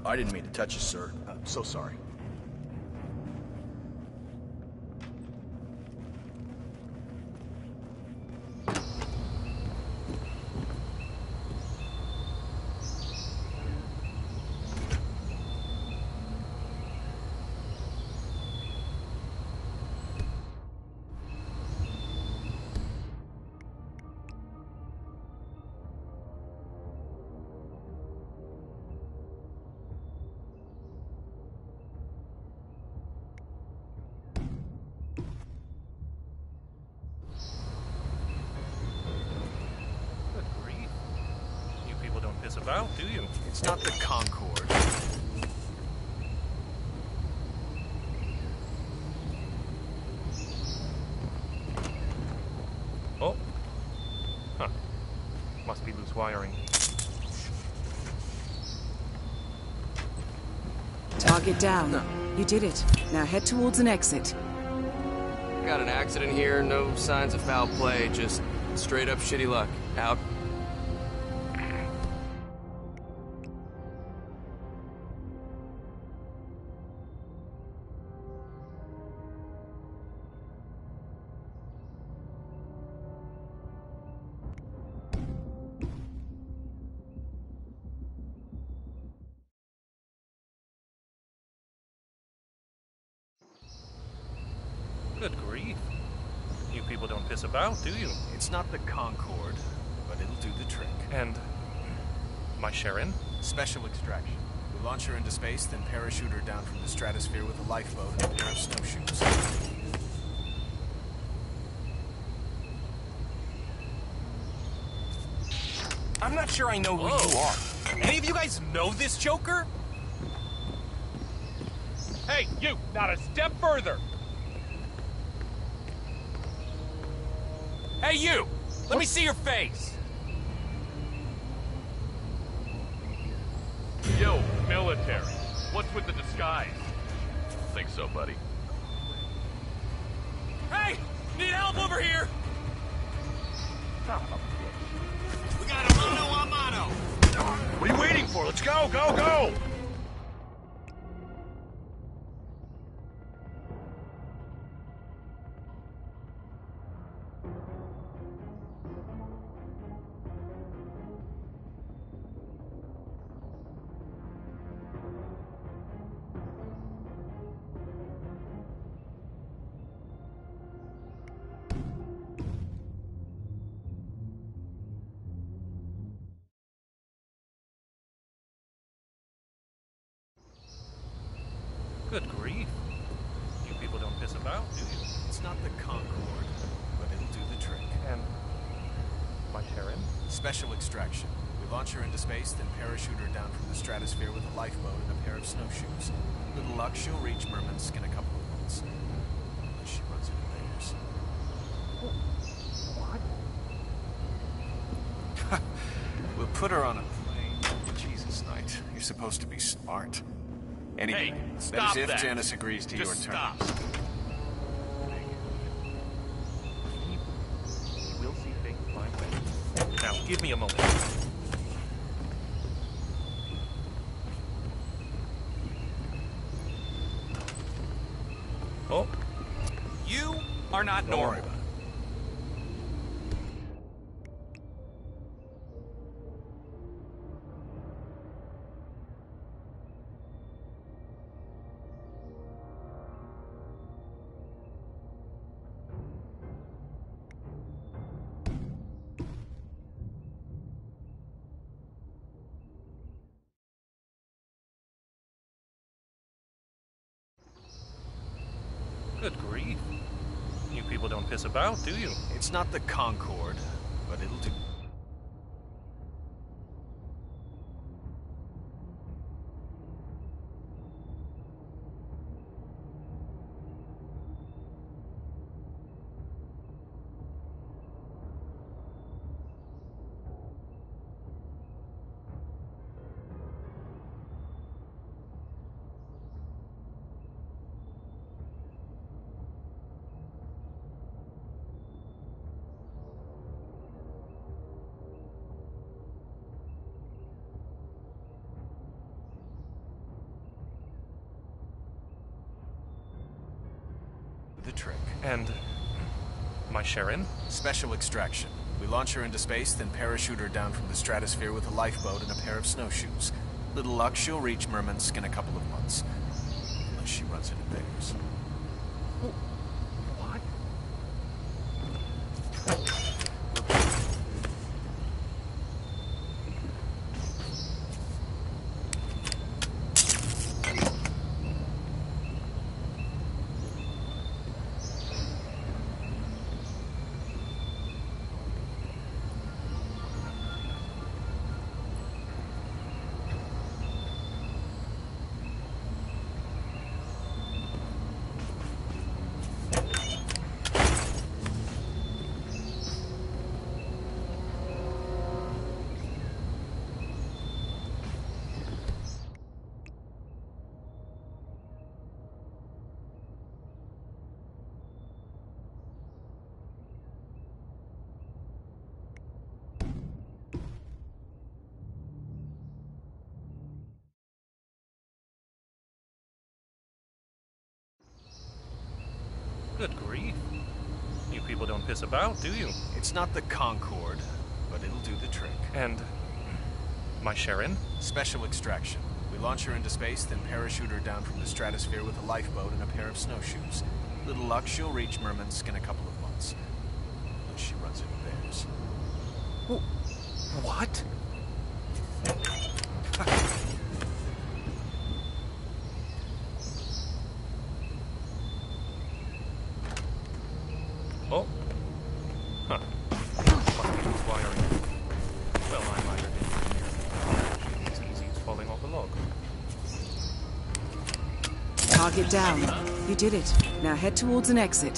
I didn't mean to touch you, sir. I'm so sorry. Piss about, do you? It's not the Concorde. Oh. Huh. Must be loose wiring. Target down. No. You did it. Now head towards an exit. Got an accident here, no signs of foul play, just straight up shitty luck. Out. Good grief. You people don't piss about, do you? It's not the Concorde, but it'll do the trick. And my Sharon? Special extraction. We launch her into space, then parachute her down from the stratosphere with a lifeboat and a pair of snowshoes. I'm not sure I know who Whoa. you are. Any of you guys know this Joker? Hey, you! Not a step further! Hey, you! Let me see your face! Yo, military. What's with the disguise? Think so, buddy. Hey! Need help over here! We got a mano a mano! What are you waiting for? Let's go, go, go! Good grief. You people don't piss about, do you? It's not the Concorde, but it'll do the trick. And my Sharon? Special extraction. We launch her into space, then parachute her down from the stratosphere with a lifeboat and a pair of snowshoes. Little luck, she'll reach Murmansk in a couple of minutes. Unless she runs into bears. What? We'll put her on a plane. Jesus, Knight. You're supposed to be smart. Anyway, Hey, that stop is if that. Janice agrees to Just your stop. terms. We'll see things my way. Now, give me a moment. Oh. You are not Don't normal. worry about it. Good grief. You people don't piss about, do you? It's not the Concorde, but it'll do. And my Sharon? Special extraction. We launch her into space, then parachute her down from the stratosphere with a lifeboat and a pair of snowshoes. Little luck, she'll reach Murmansk in a couple of months. Unless she runs into bears. What? Good grief. You people don't piss about, do you? It's not the Concorde, but it'll do the trick. And my Sharon? Special extraction. We launch her into space, then parachute her down from the stratosphere with a lifeboat and a pair of snowshoes. Little luck, she'll reach Murmansk in a couple of months. Unless she runs into bears. What? Oh. Huh. Must be loose wiring. Well, I might have been It's easy as falling off a log. Target down. You did it. Now head towards an exit.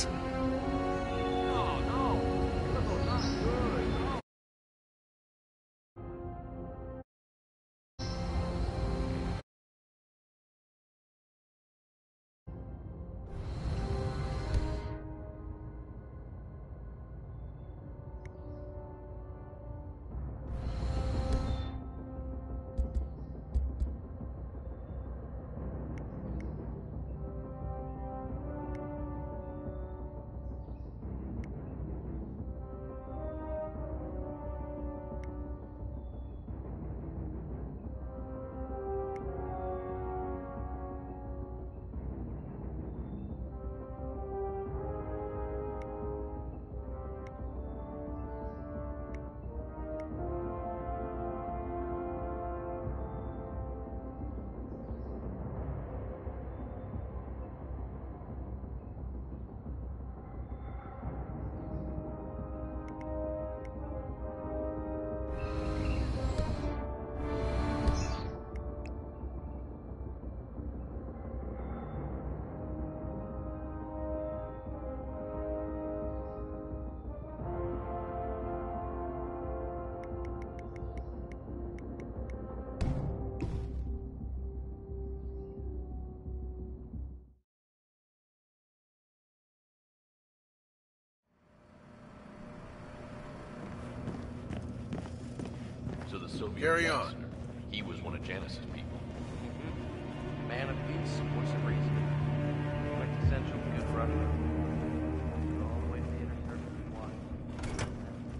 So the Soviet Carry on. ambassador, he was one of Janus's people. Mm-hmm. Man of peace, voice of reason. Quite essential to good Russia. All the way to the inner circle of Washington.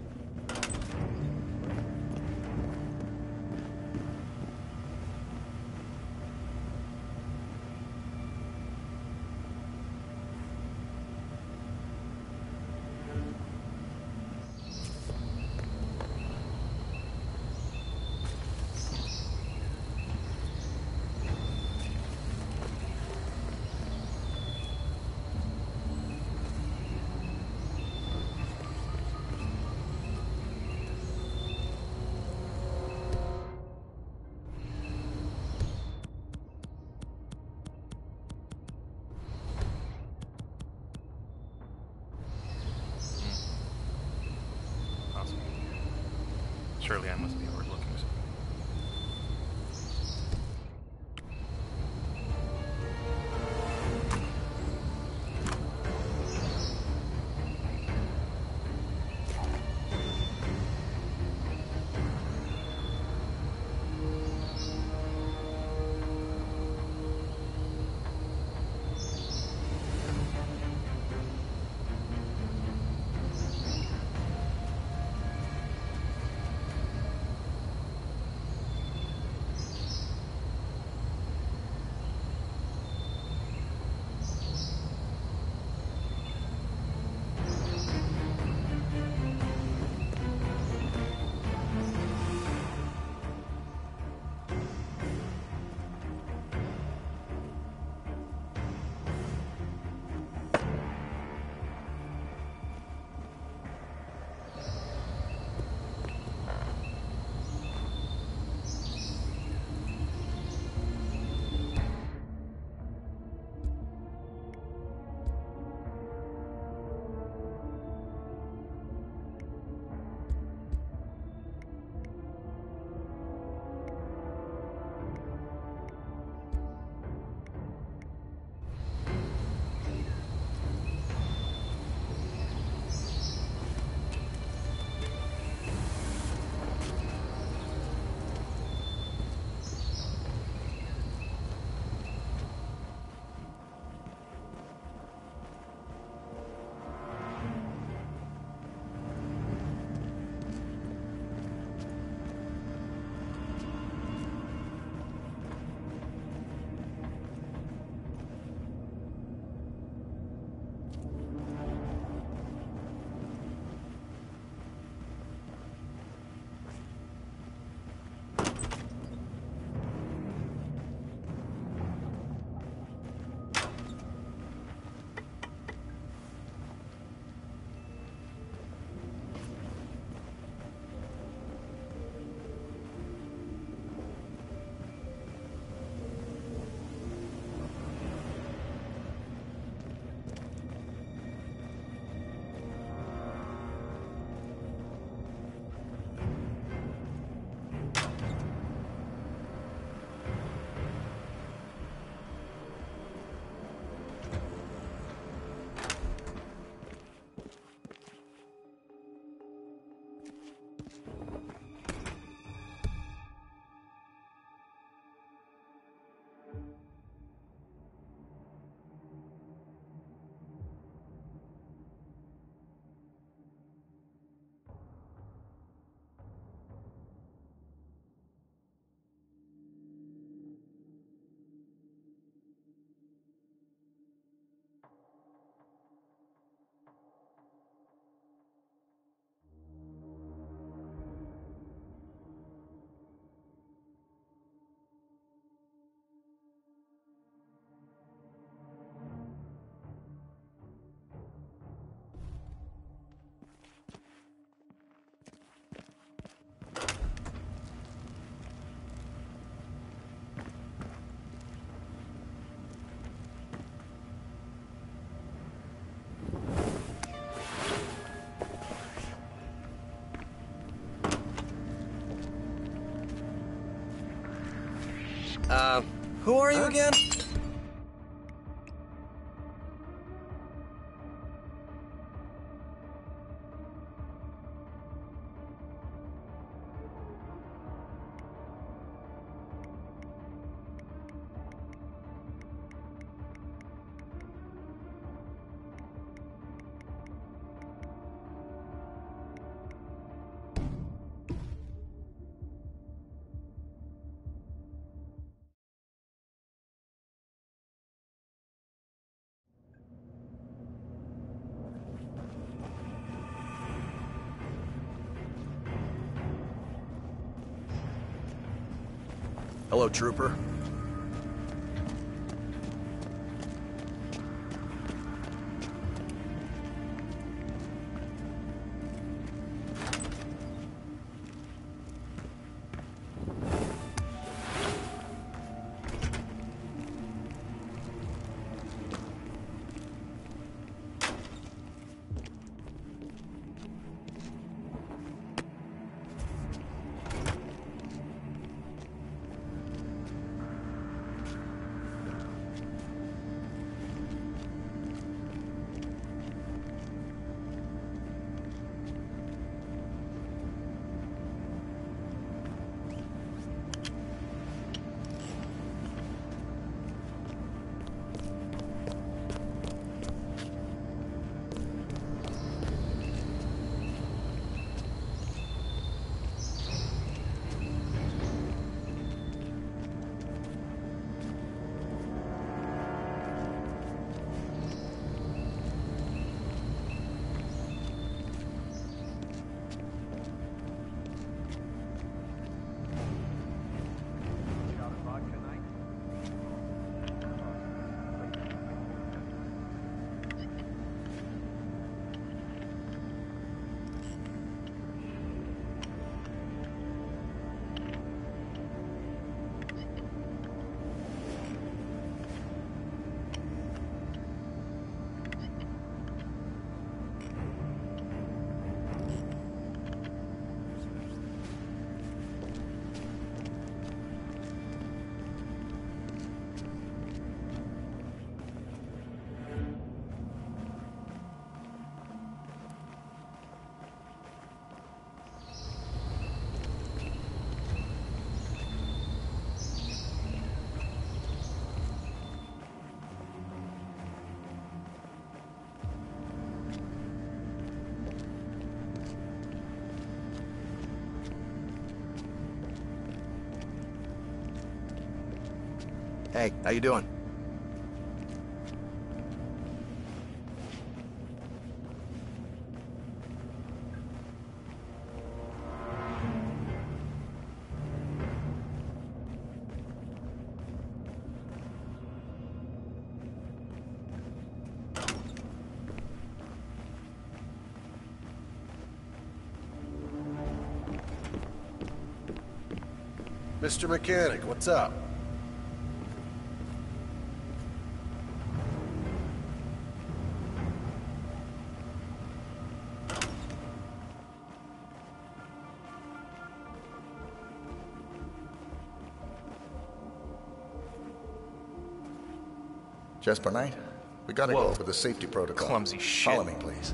Surely I must be overlooking something. Uh, who are you again? Hello, Trooper. Hey, how you doing? Mister Mechanic, what's up? Jasper Knight, we gotta Whoa. go over the safety protocol. Clumsy shit. Follow me, please.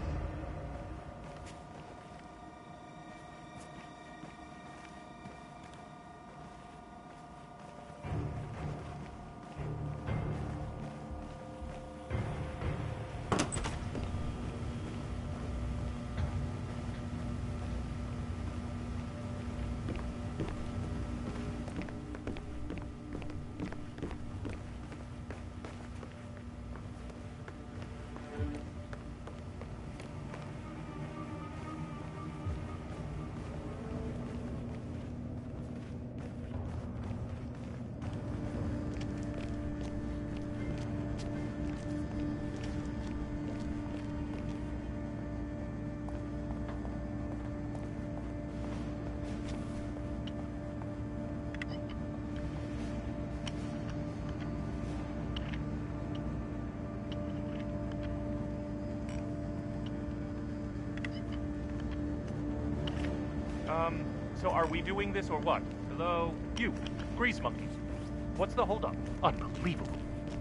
Um, so are we doing this or what? Hello? You, Grease Monkeys. What's the holdup? Unbelievable.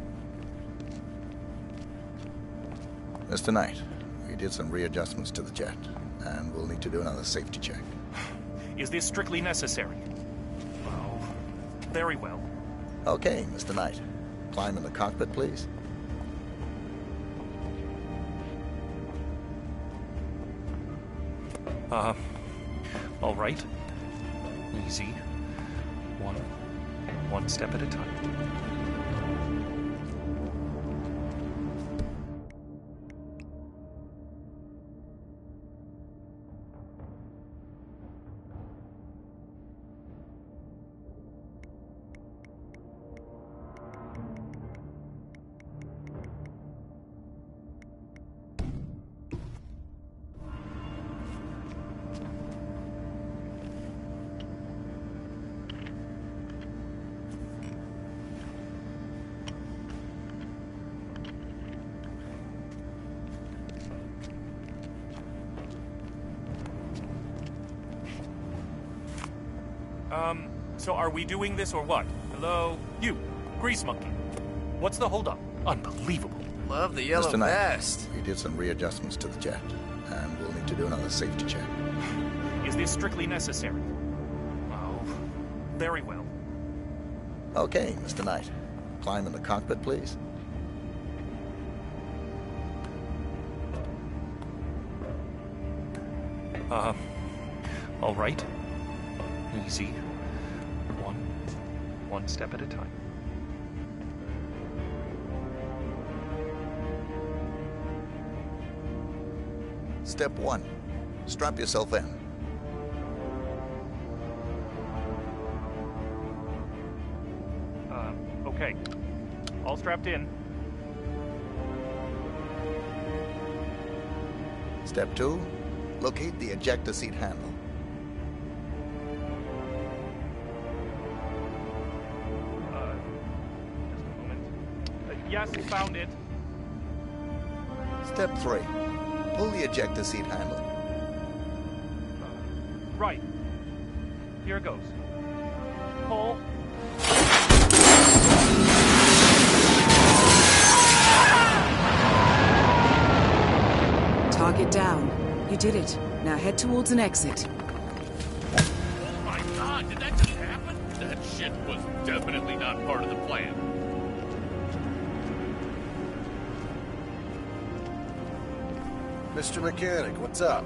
Mister Knight, we did some readjustments to the jet, and we'll need to do another safety check. Is this strictly necessary? Oh, very well. Okay, Mister Knight. Climb in the cockpit, please. Uh, all right. Easy. One, one step at a time. Um, so are we doing this or what? Hello? You, Grease Monkey. What's the holdup? Unbelievable. Love the yellow Mister Knight, vest. we did some readjustments to the jet, and we'll need to do another safety check. Is this strictly necessary? Oh, very well. Okay, Mister Knight. Climb in the cockpit, please. Uh, all right. Easy. One, one step at a time. Step one. Strap yourself in. Uh, okay. All strapped in. Step two. Locate the ejector seat handle. Uh, just a moment. Uh, yes, found it. Step three. Pull the ejector seat handle. Right. Here it goes. Pull. Target down. You did it. Now head towards an exit. Oh my god, did that just happen? That shit was definitely not part of the plan. Mister Mechanic, what's up?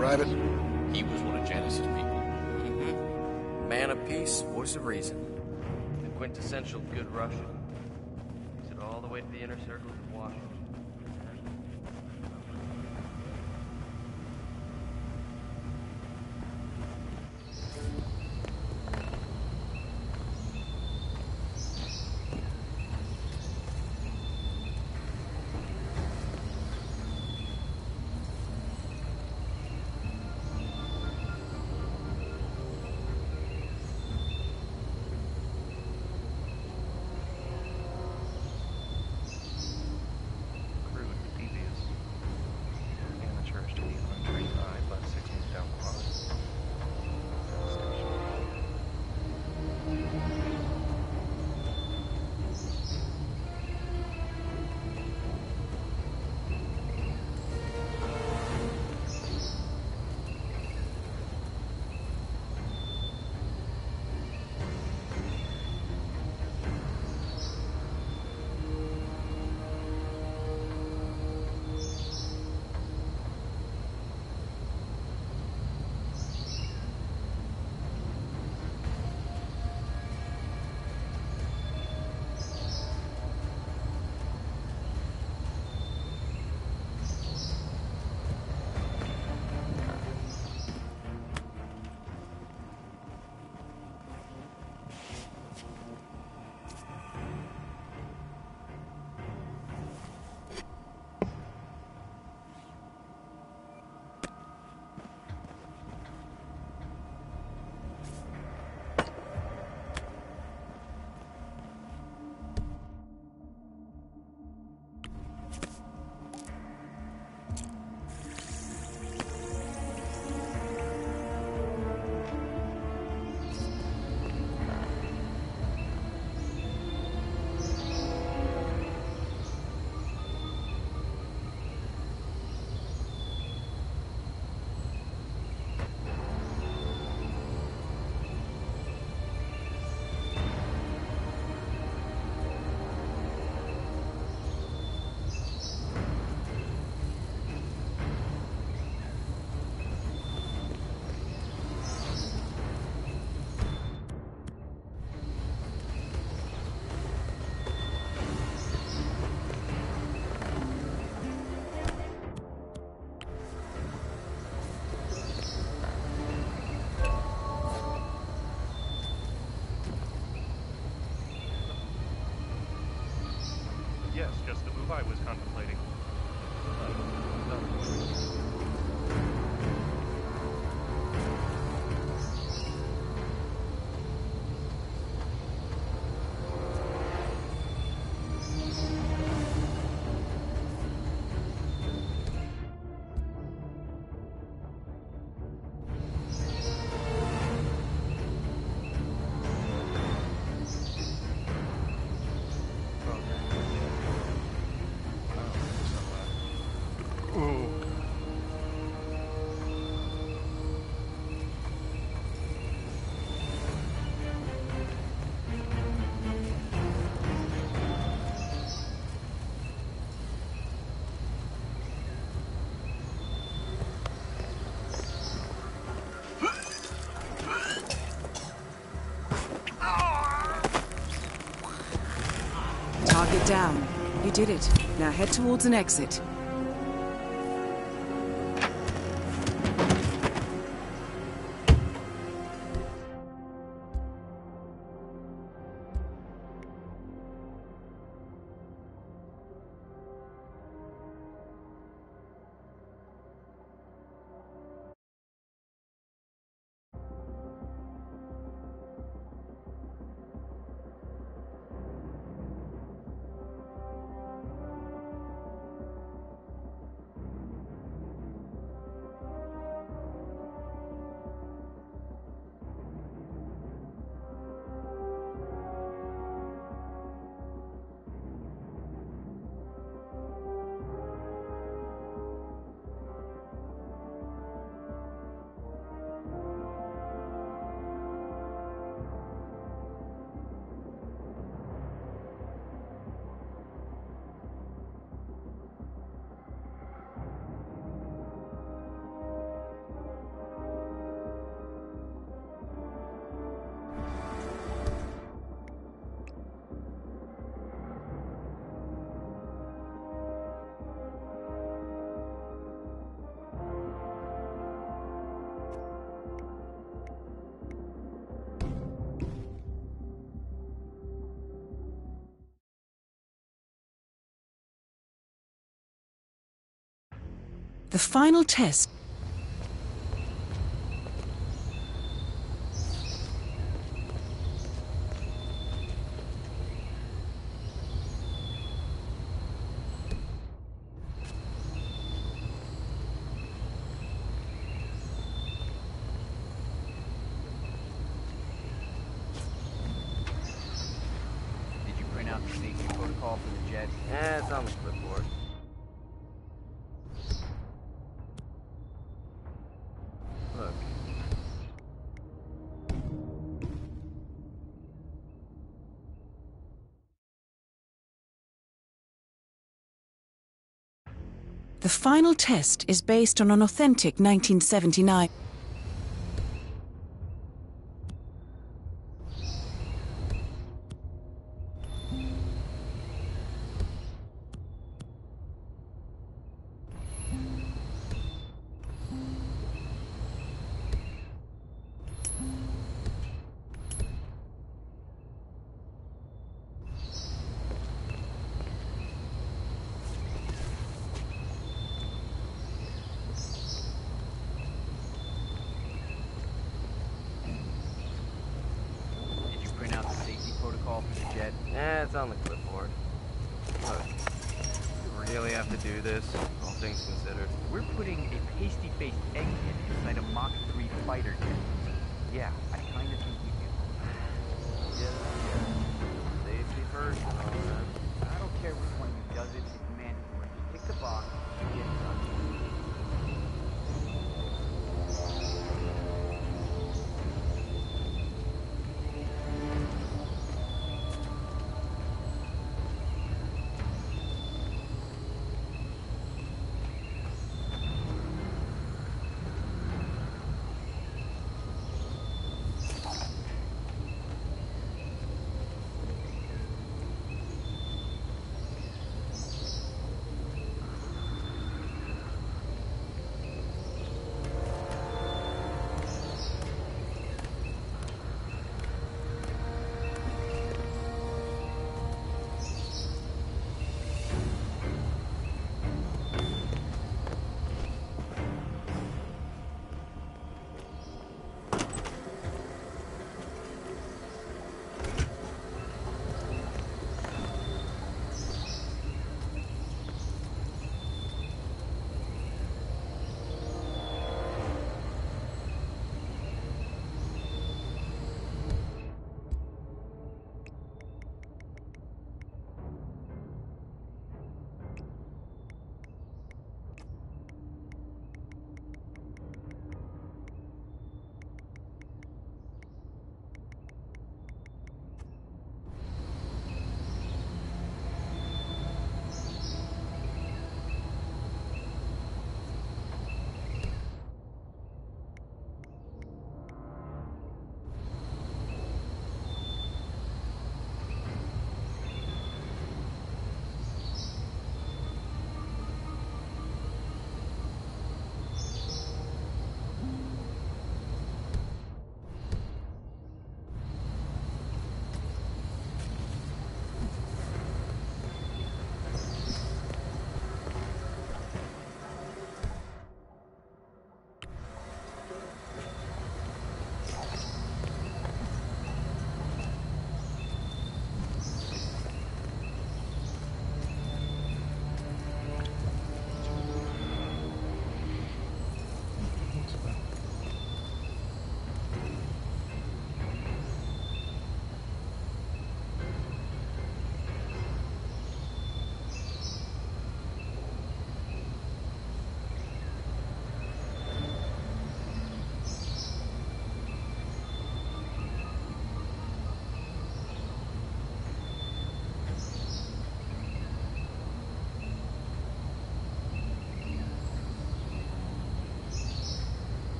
Private? He was one of Janice's people. Mm-hmm. Man of peace, voice of reason. The quintessential good Russian. Makes it all the way to the inner circles of Washington. Yes, just the move I was contemplating. Target down. You did it. Now head towards an exit. The final test. Did you print out the safety protocol for the jet? Eh, it's on the clipboard. Look. The final test is based on an authentic nineteen seventy-nine. Did you print out the safety protocol for the jet? Eh, it's on the clipboard. Look. You really have to do this, all things considered. We're putting a pasty-faced egghead inside a Mach three fighter jet. Yeah, I kinda think we can. Yeah, yeah. Safety first and all that. I don't care which one of you does it, it's mandatory. Just tick the box and get it done.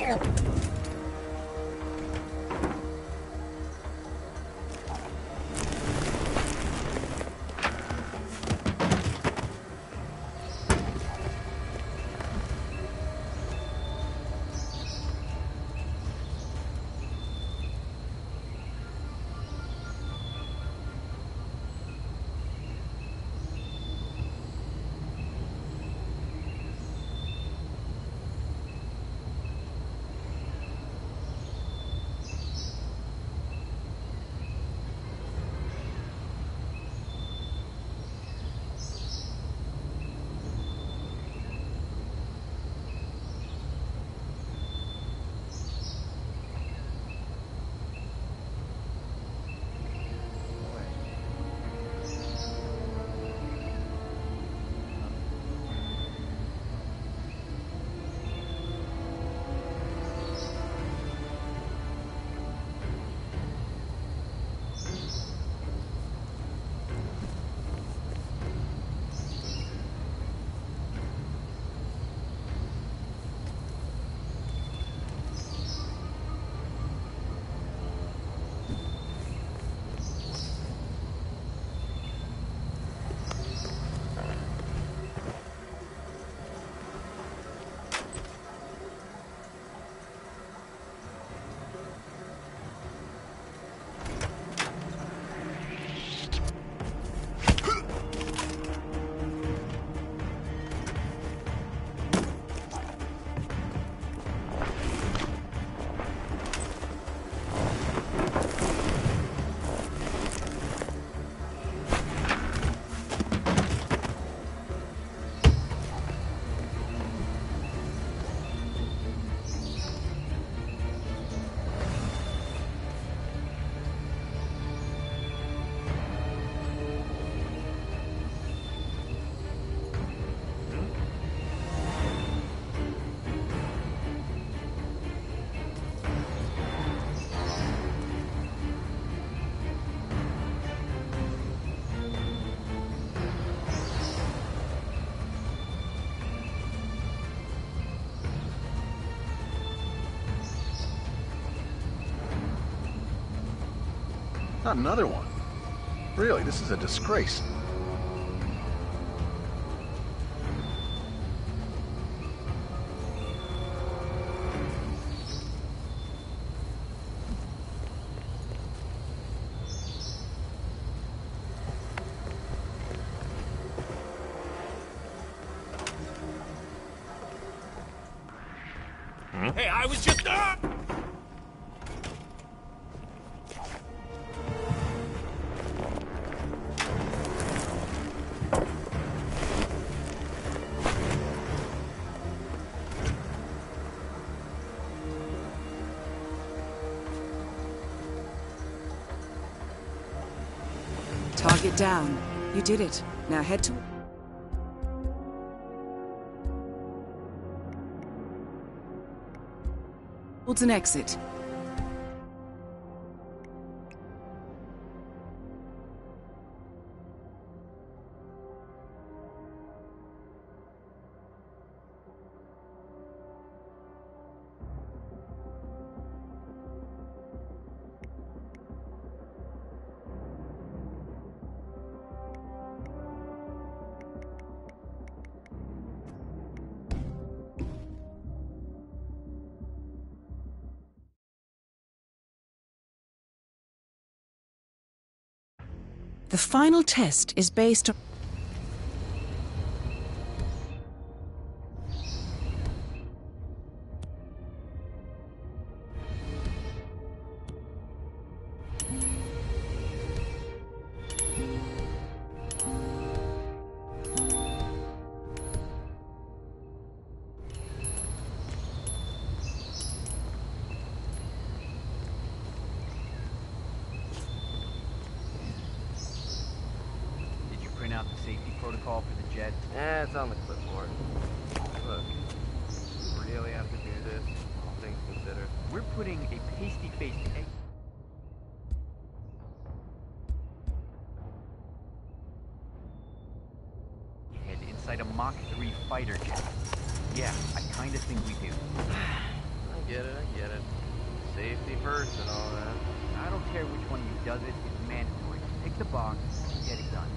Not another one. Really, this is a disgrace. Hey, I was just... Ah! Target down. You did it. Now head to... towards an exit. The final test is based on... out the safety protocol for the jet? Eh, it's on the clipboard. Look, we really have to do this, all things considered. We're putting a pasty-faced egg... head inside a Mach three fighter jet. Yeah, I kinda think we do. I get it. get it. Safety first and all that. I don't care which one of you does it, it's mandatory. Pick the box, get it done.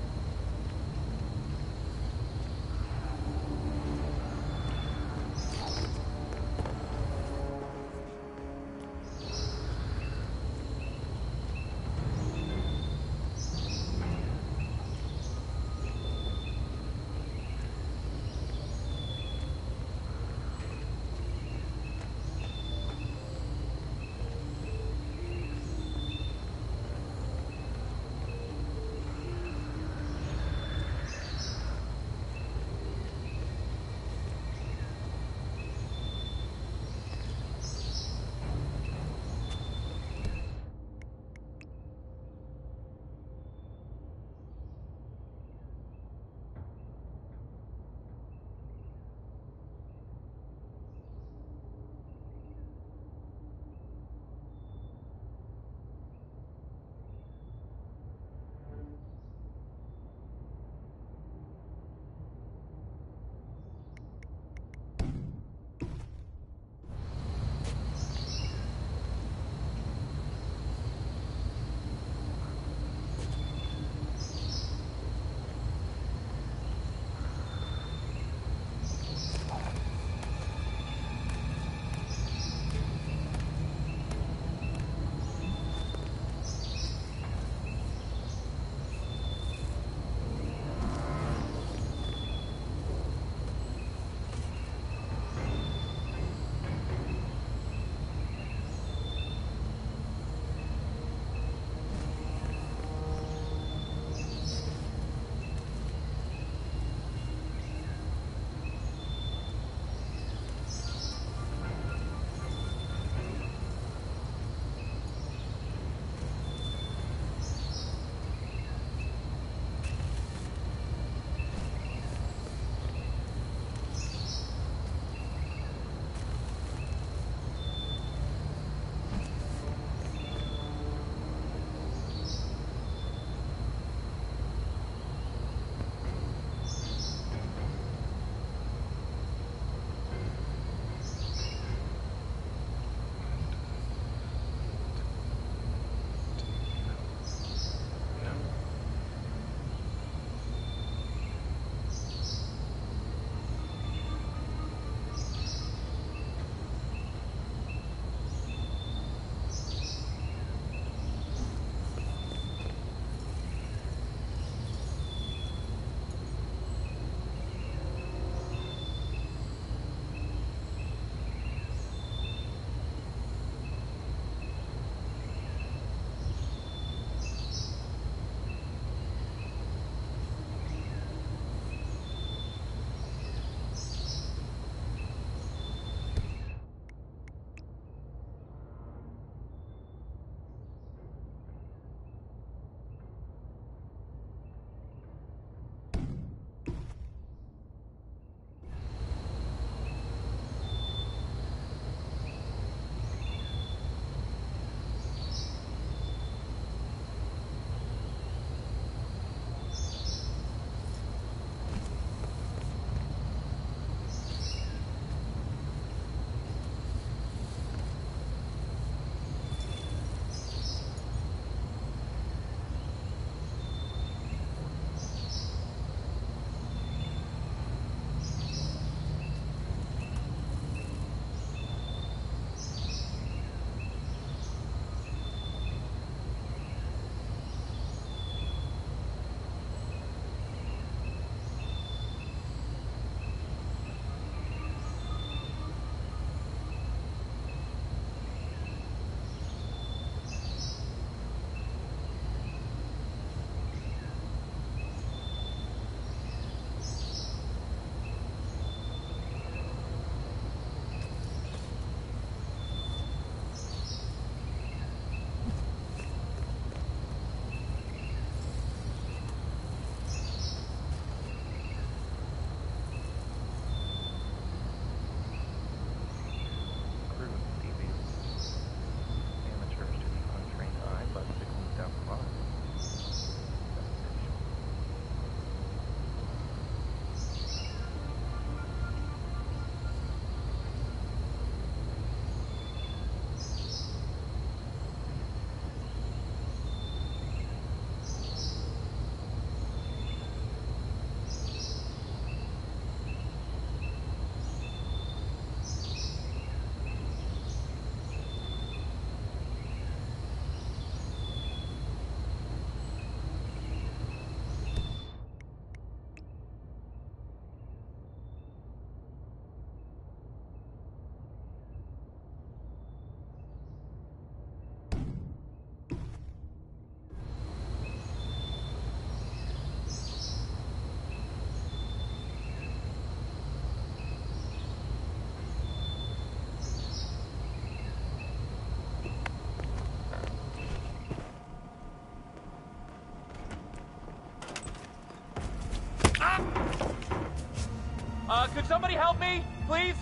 Somebody help me, please?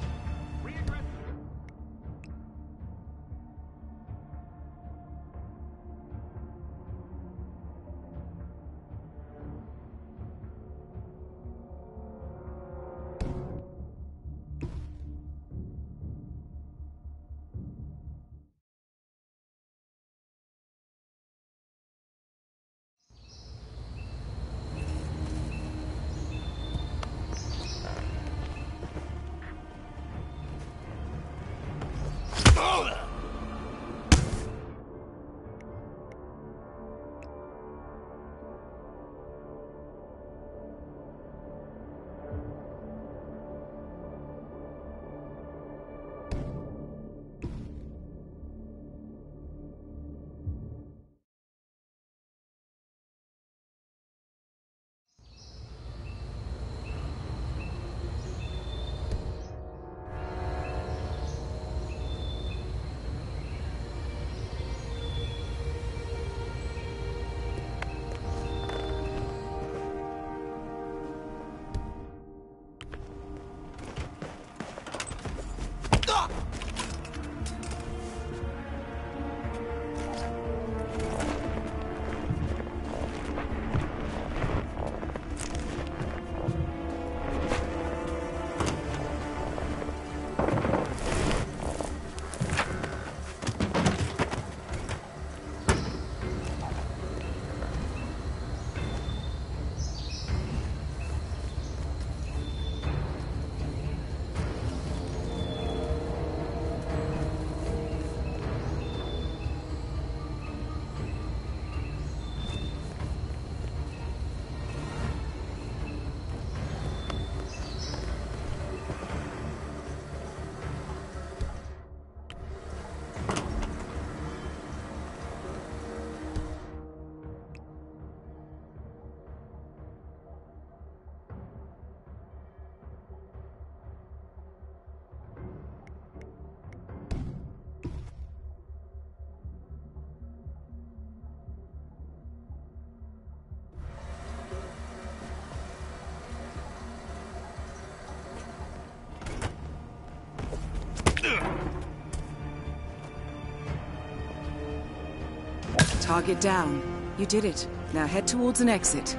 Target down. You did it. Now head towards an exit.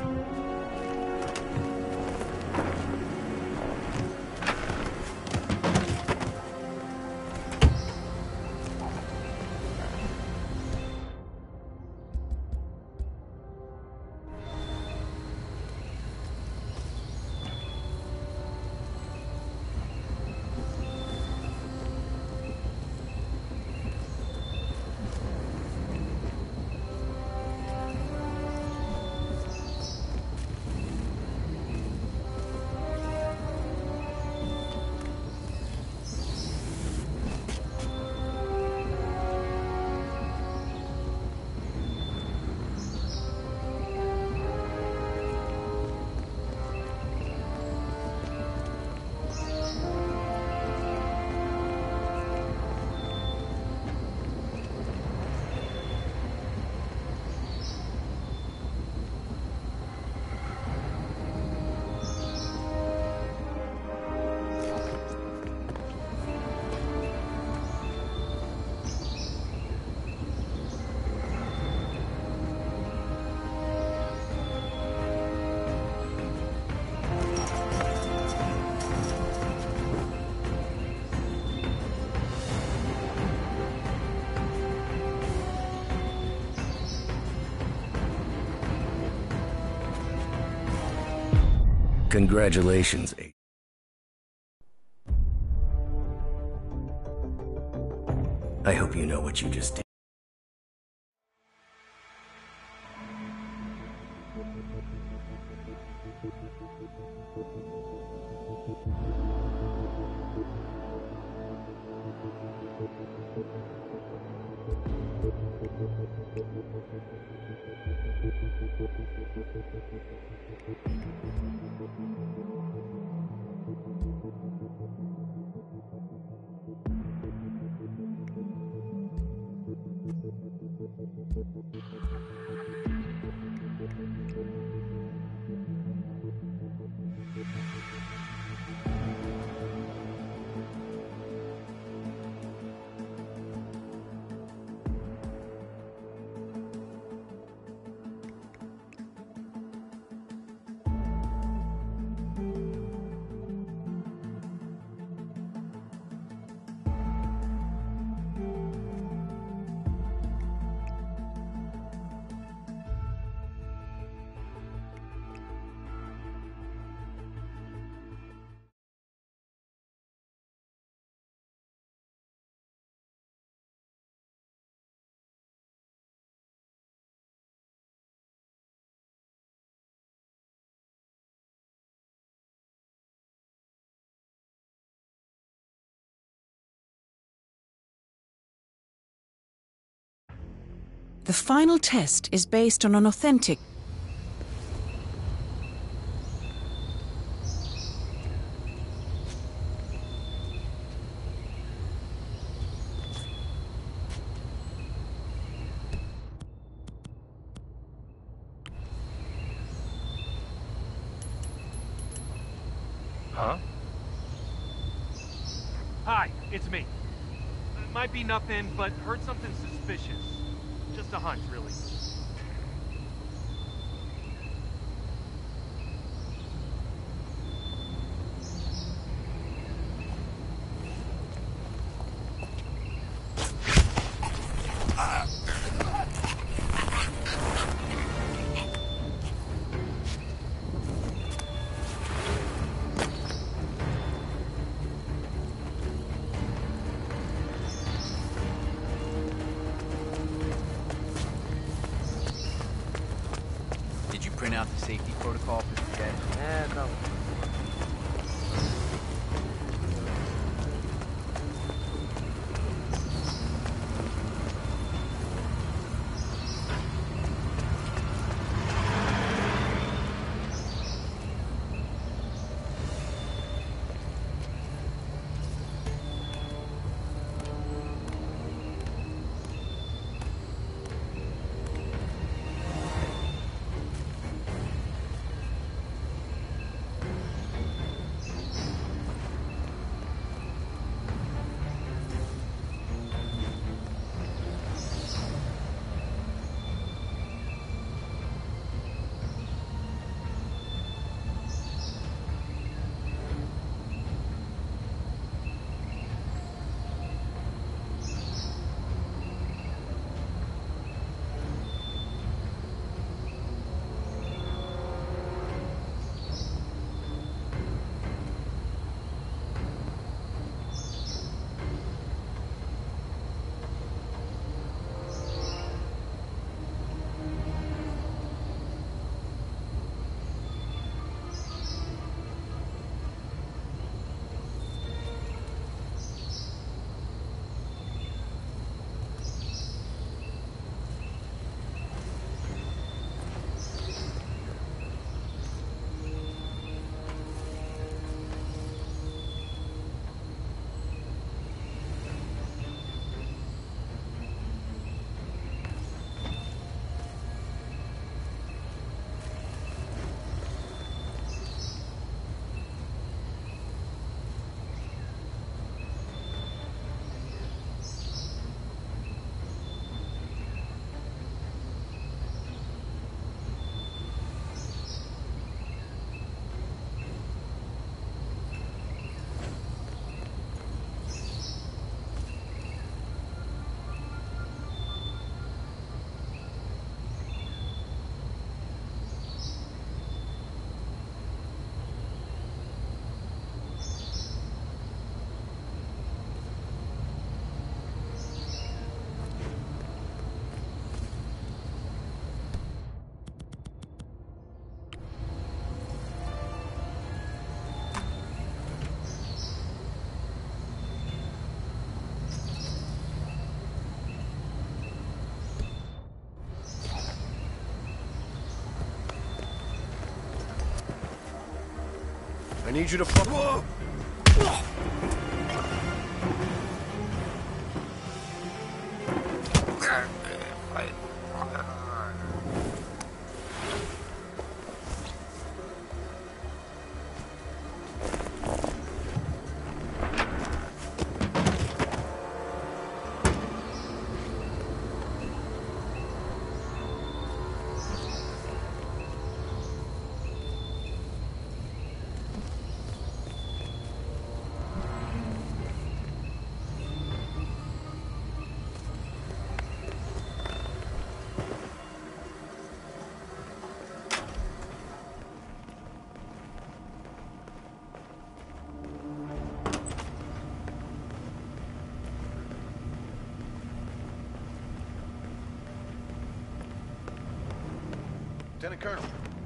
Congratulations, Agent. I hope you know what you just did. The final test is based on an authentic... Huh? Hi, it's me. It might be nothing, but heard something suspicious. Just a hunch, really. Print out the safety protocol for the jet? Eh, no. I need you to follow. Lieutenant Colonel.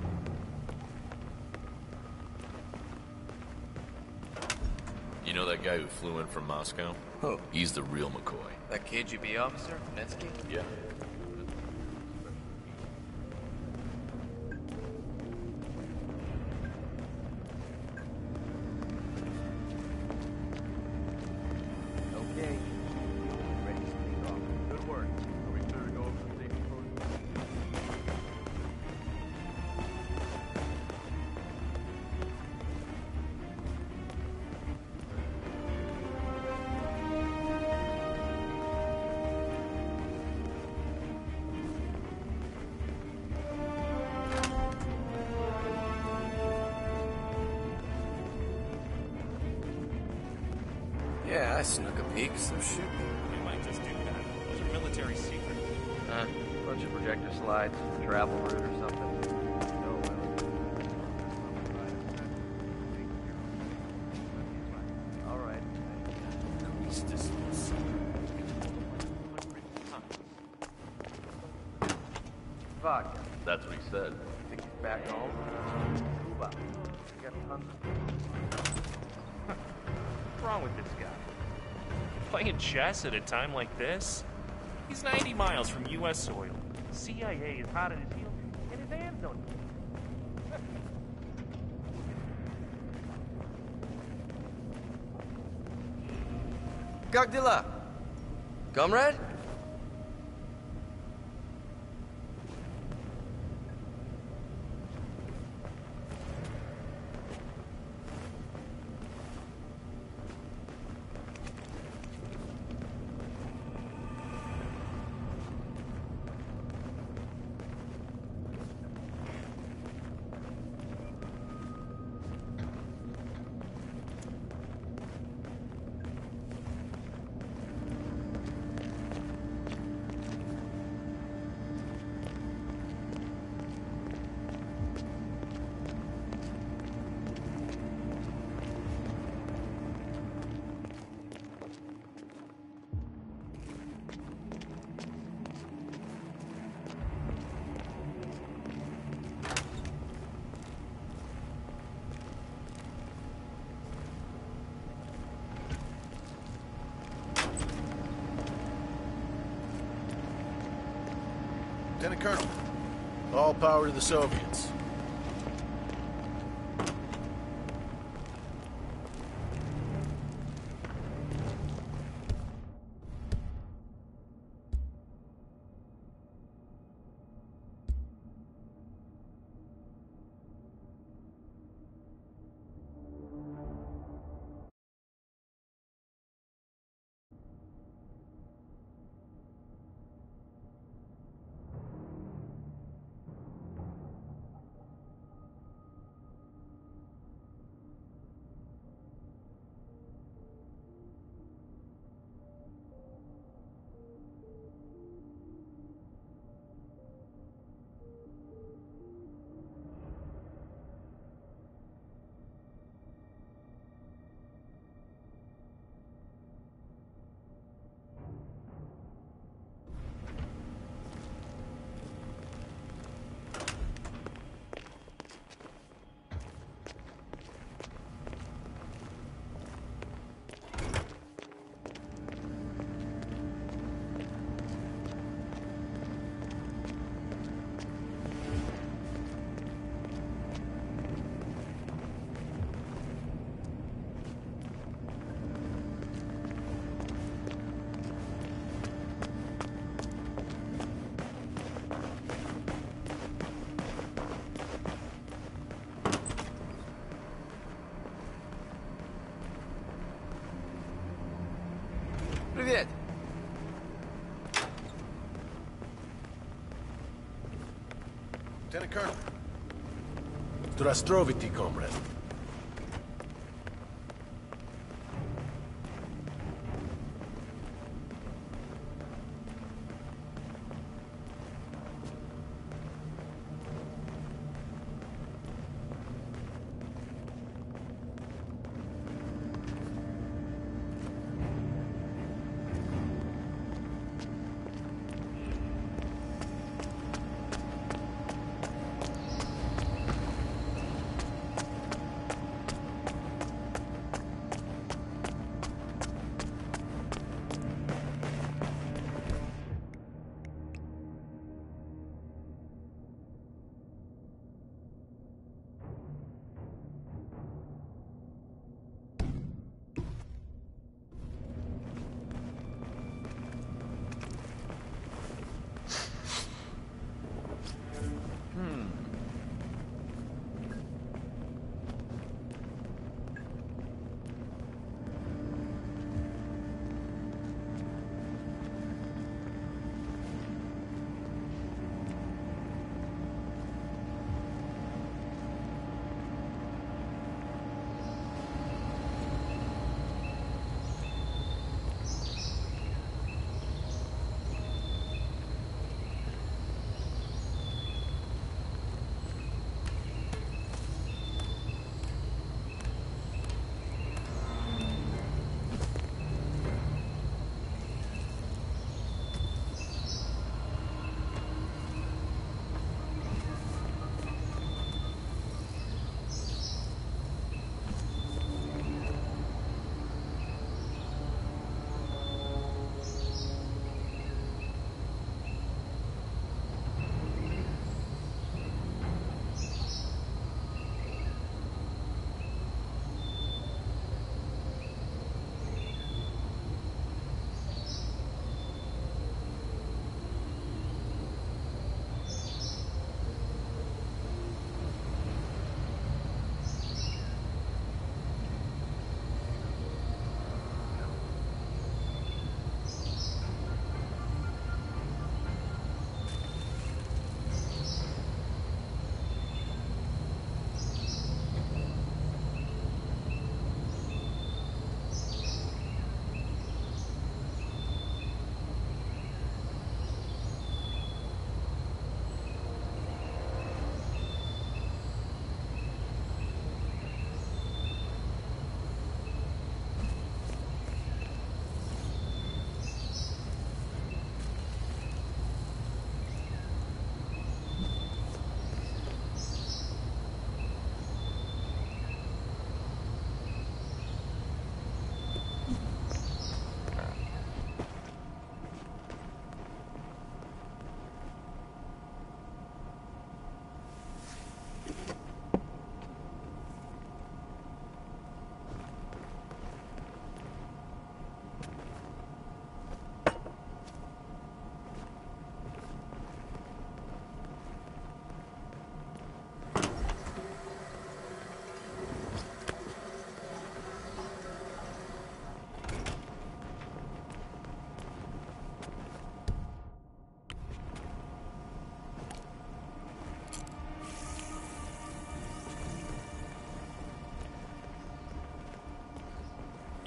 You know that guy who flew in from Moscow? Who? He's the real McCoy. That K G B officer, Netsky? Yeah. I snuck a peek, so shoot me. You might just do that. It was a military secret. Huh? Bunch of projector slides, travel route or something. No, well. Alright. Grease this little sucker. Vodka. That's what he said. Think he's back home? Move up. We got tons of... What's wrong with this guy? Playing chess at a time like this? He's ninety miles from U S soil. The C I A is hot at his heels, and his hands don't... Как дела? Comrade? Lieutenant Colonel, all power to the Soviets. Привет! Lieutenant Colonel. Здравствуйте, comrade.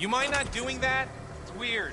You mind not doing that? It's weird.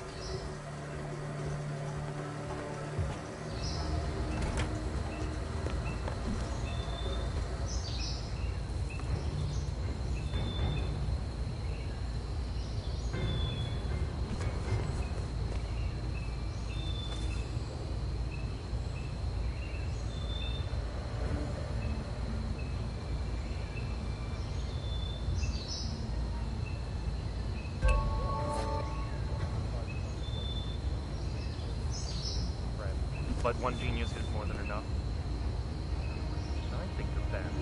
But one genius is more than enough. I think of that.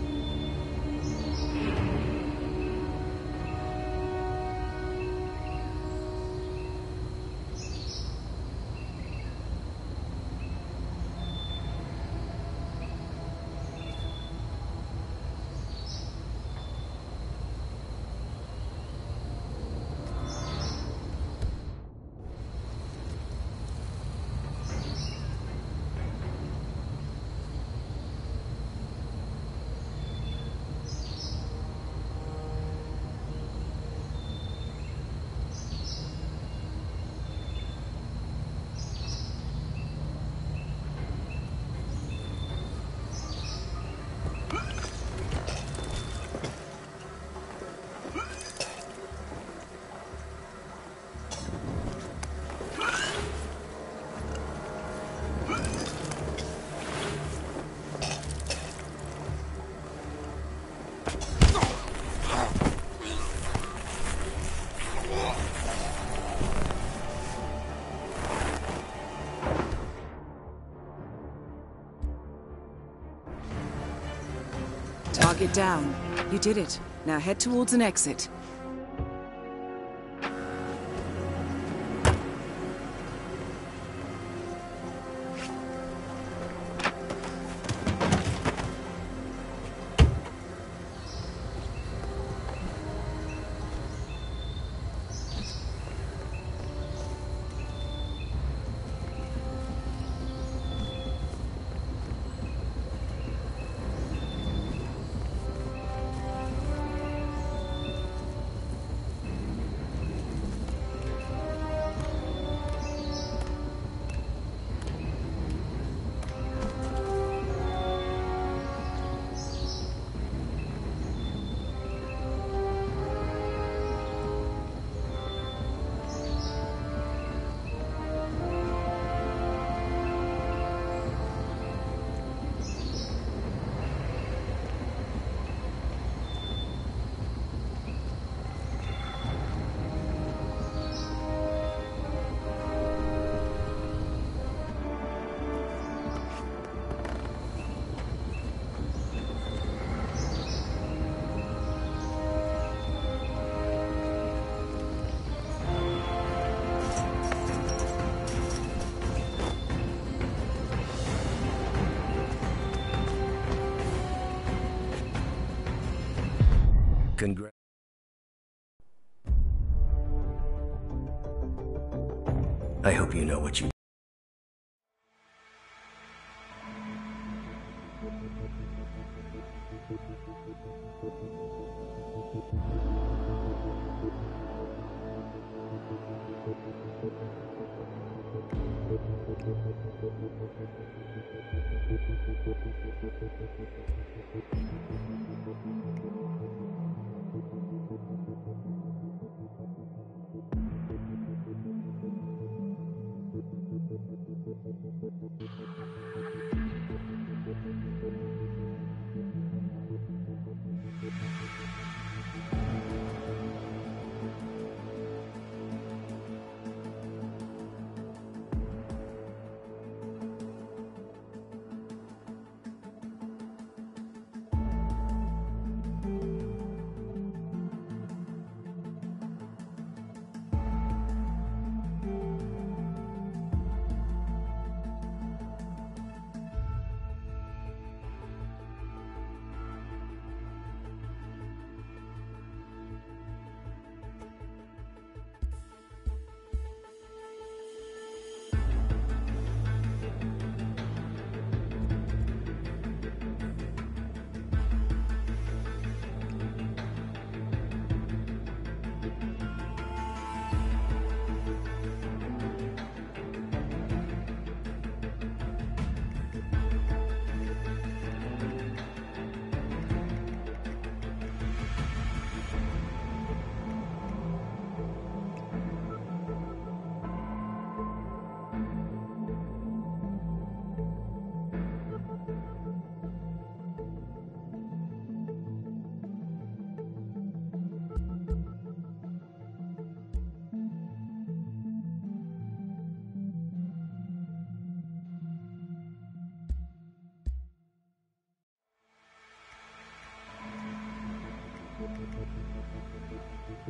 Target down. You did it. Now head towards an exit. Congrats. I hope you know what you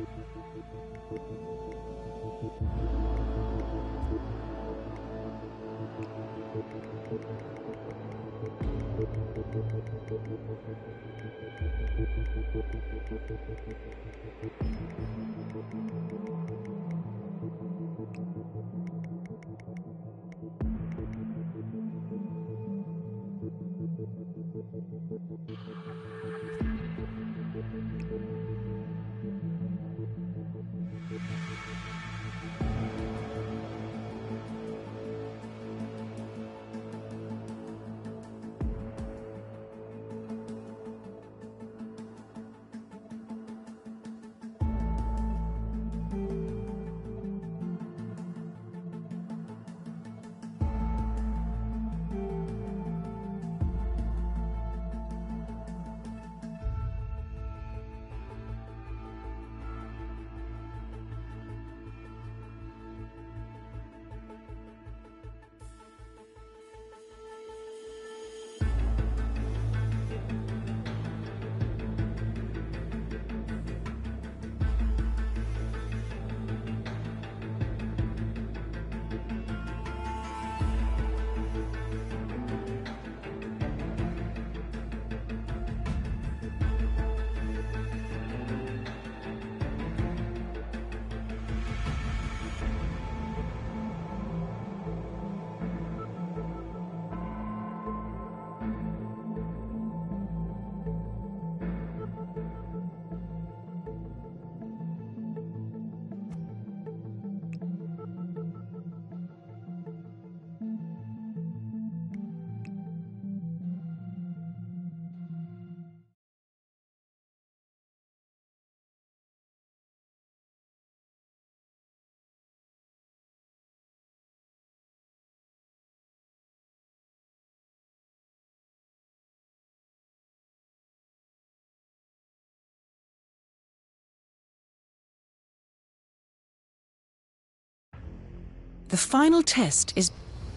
The final test is...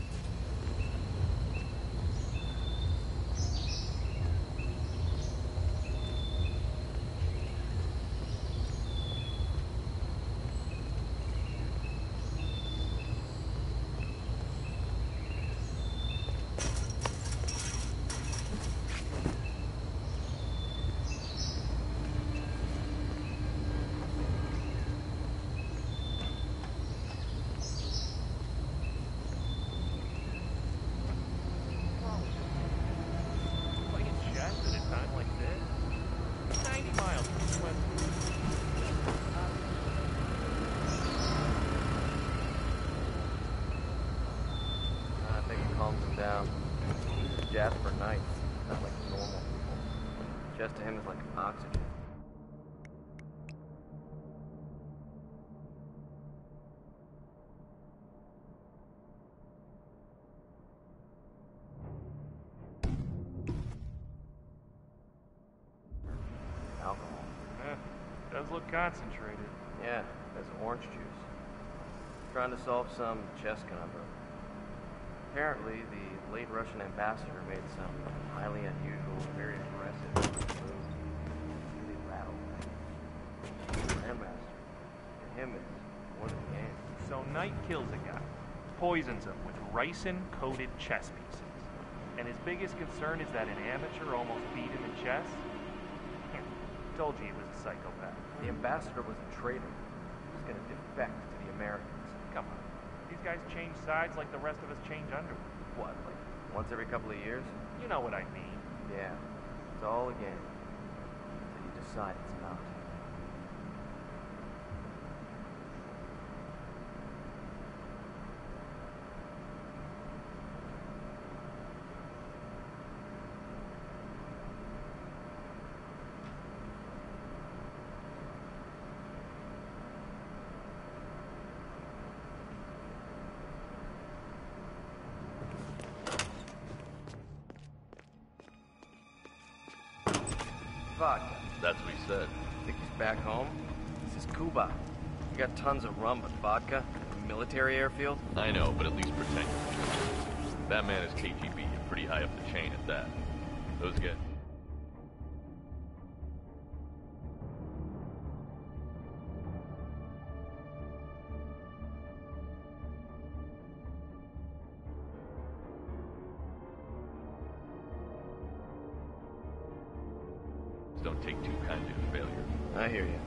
Down. He's Jasper Knight, not like normal people. Just to him is like oxygen. Alcohol. Eh, does look concentrated. Yeah, that's orange juice. Trying to solve some chess conundrum. Apparently, the late Russian ambassador made some highly unusual, very aggressive moves. Really rattled things. The Grandmaster, to him, is one of the game. So Knight kills a guy, poisons him with ricin-coated chess pieces. And his biggest concern is that an amateur almost beat him in chess? Told you he was a psychopath. The ambassador was a traitor. He was going to defect to the Americans. Come on. These guys change sides like the rest of us change underwear. What, like once every couple of years? You know what I mean. Yeah, it's all a game. Until you decide it's not. Vodka. That's what he said. Think he's back home? This is Cuba. You got tons of rum, but vodka? A military airfield? I know, but at least pretend. That man is K G B, pretty high up the chain at that. Those guys... don't take too kindly to failure. I hear you.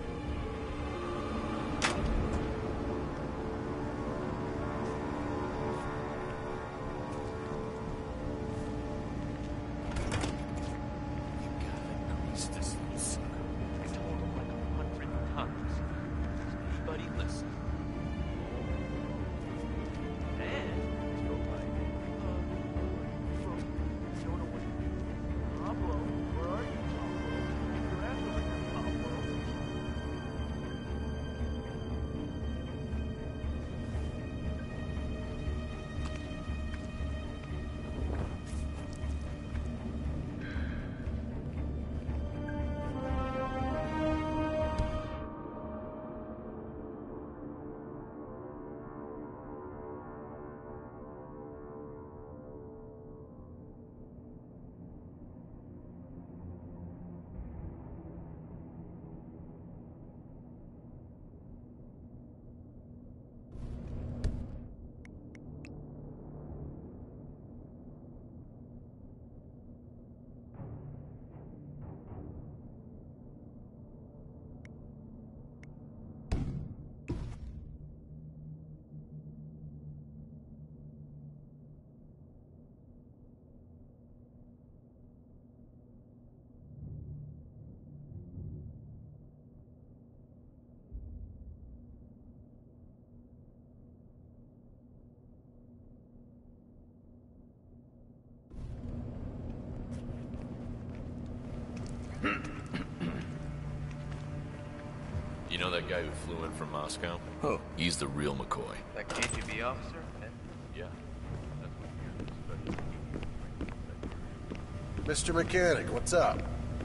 You know that guy who flew in from Moscow? Oh. He's the real McCoy. That K G B officer? Yeah. That's what you're special. Mister Mechanic, what's up?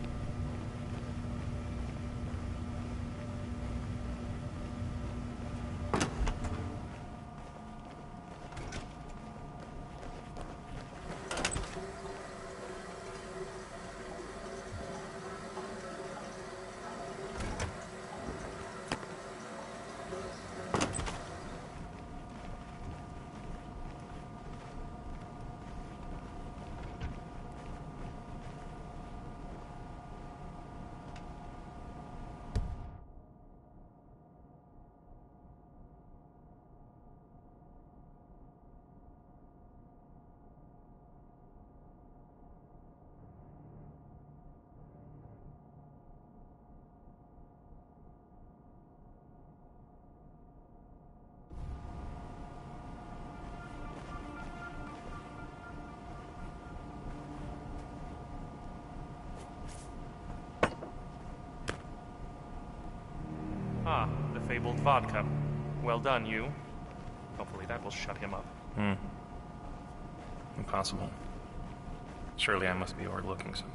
Ah, the fabled vodka. Well done, you. Hopefully that will shut him up. Hmm. Impossible. Surely I must be overlooking something.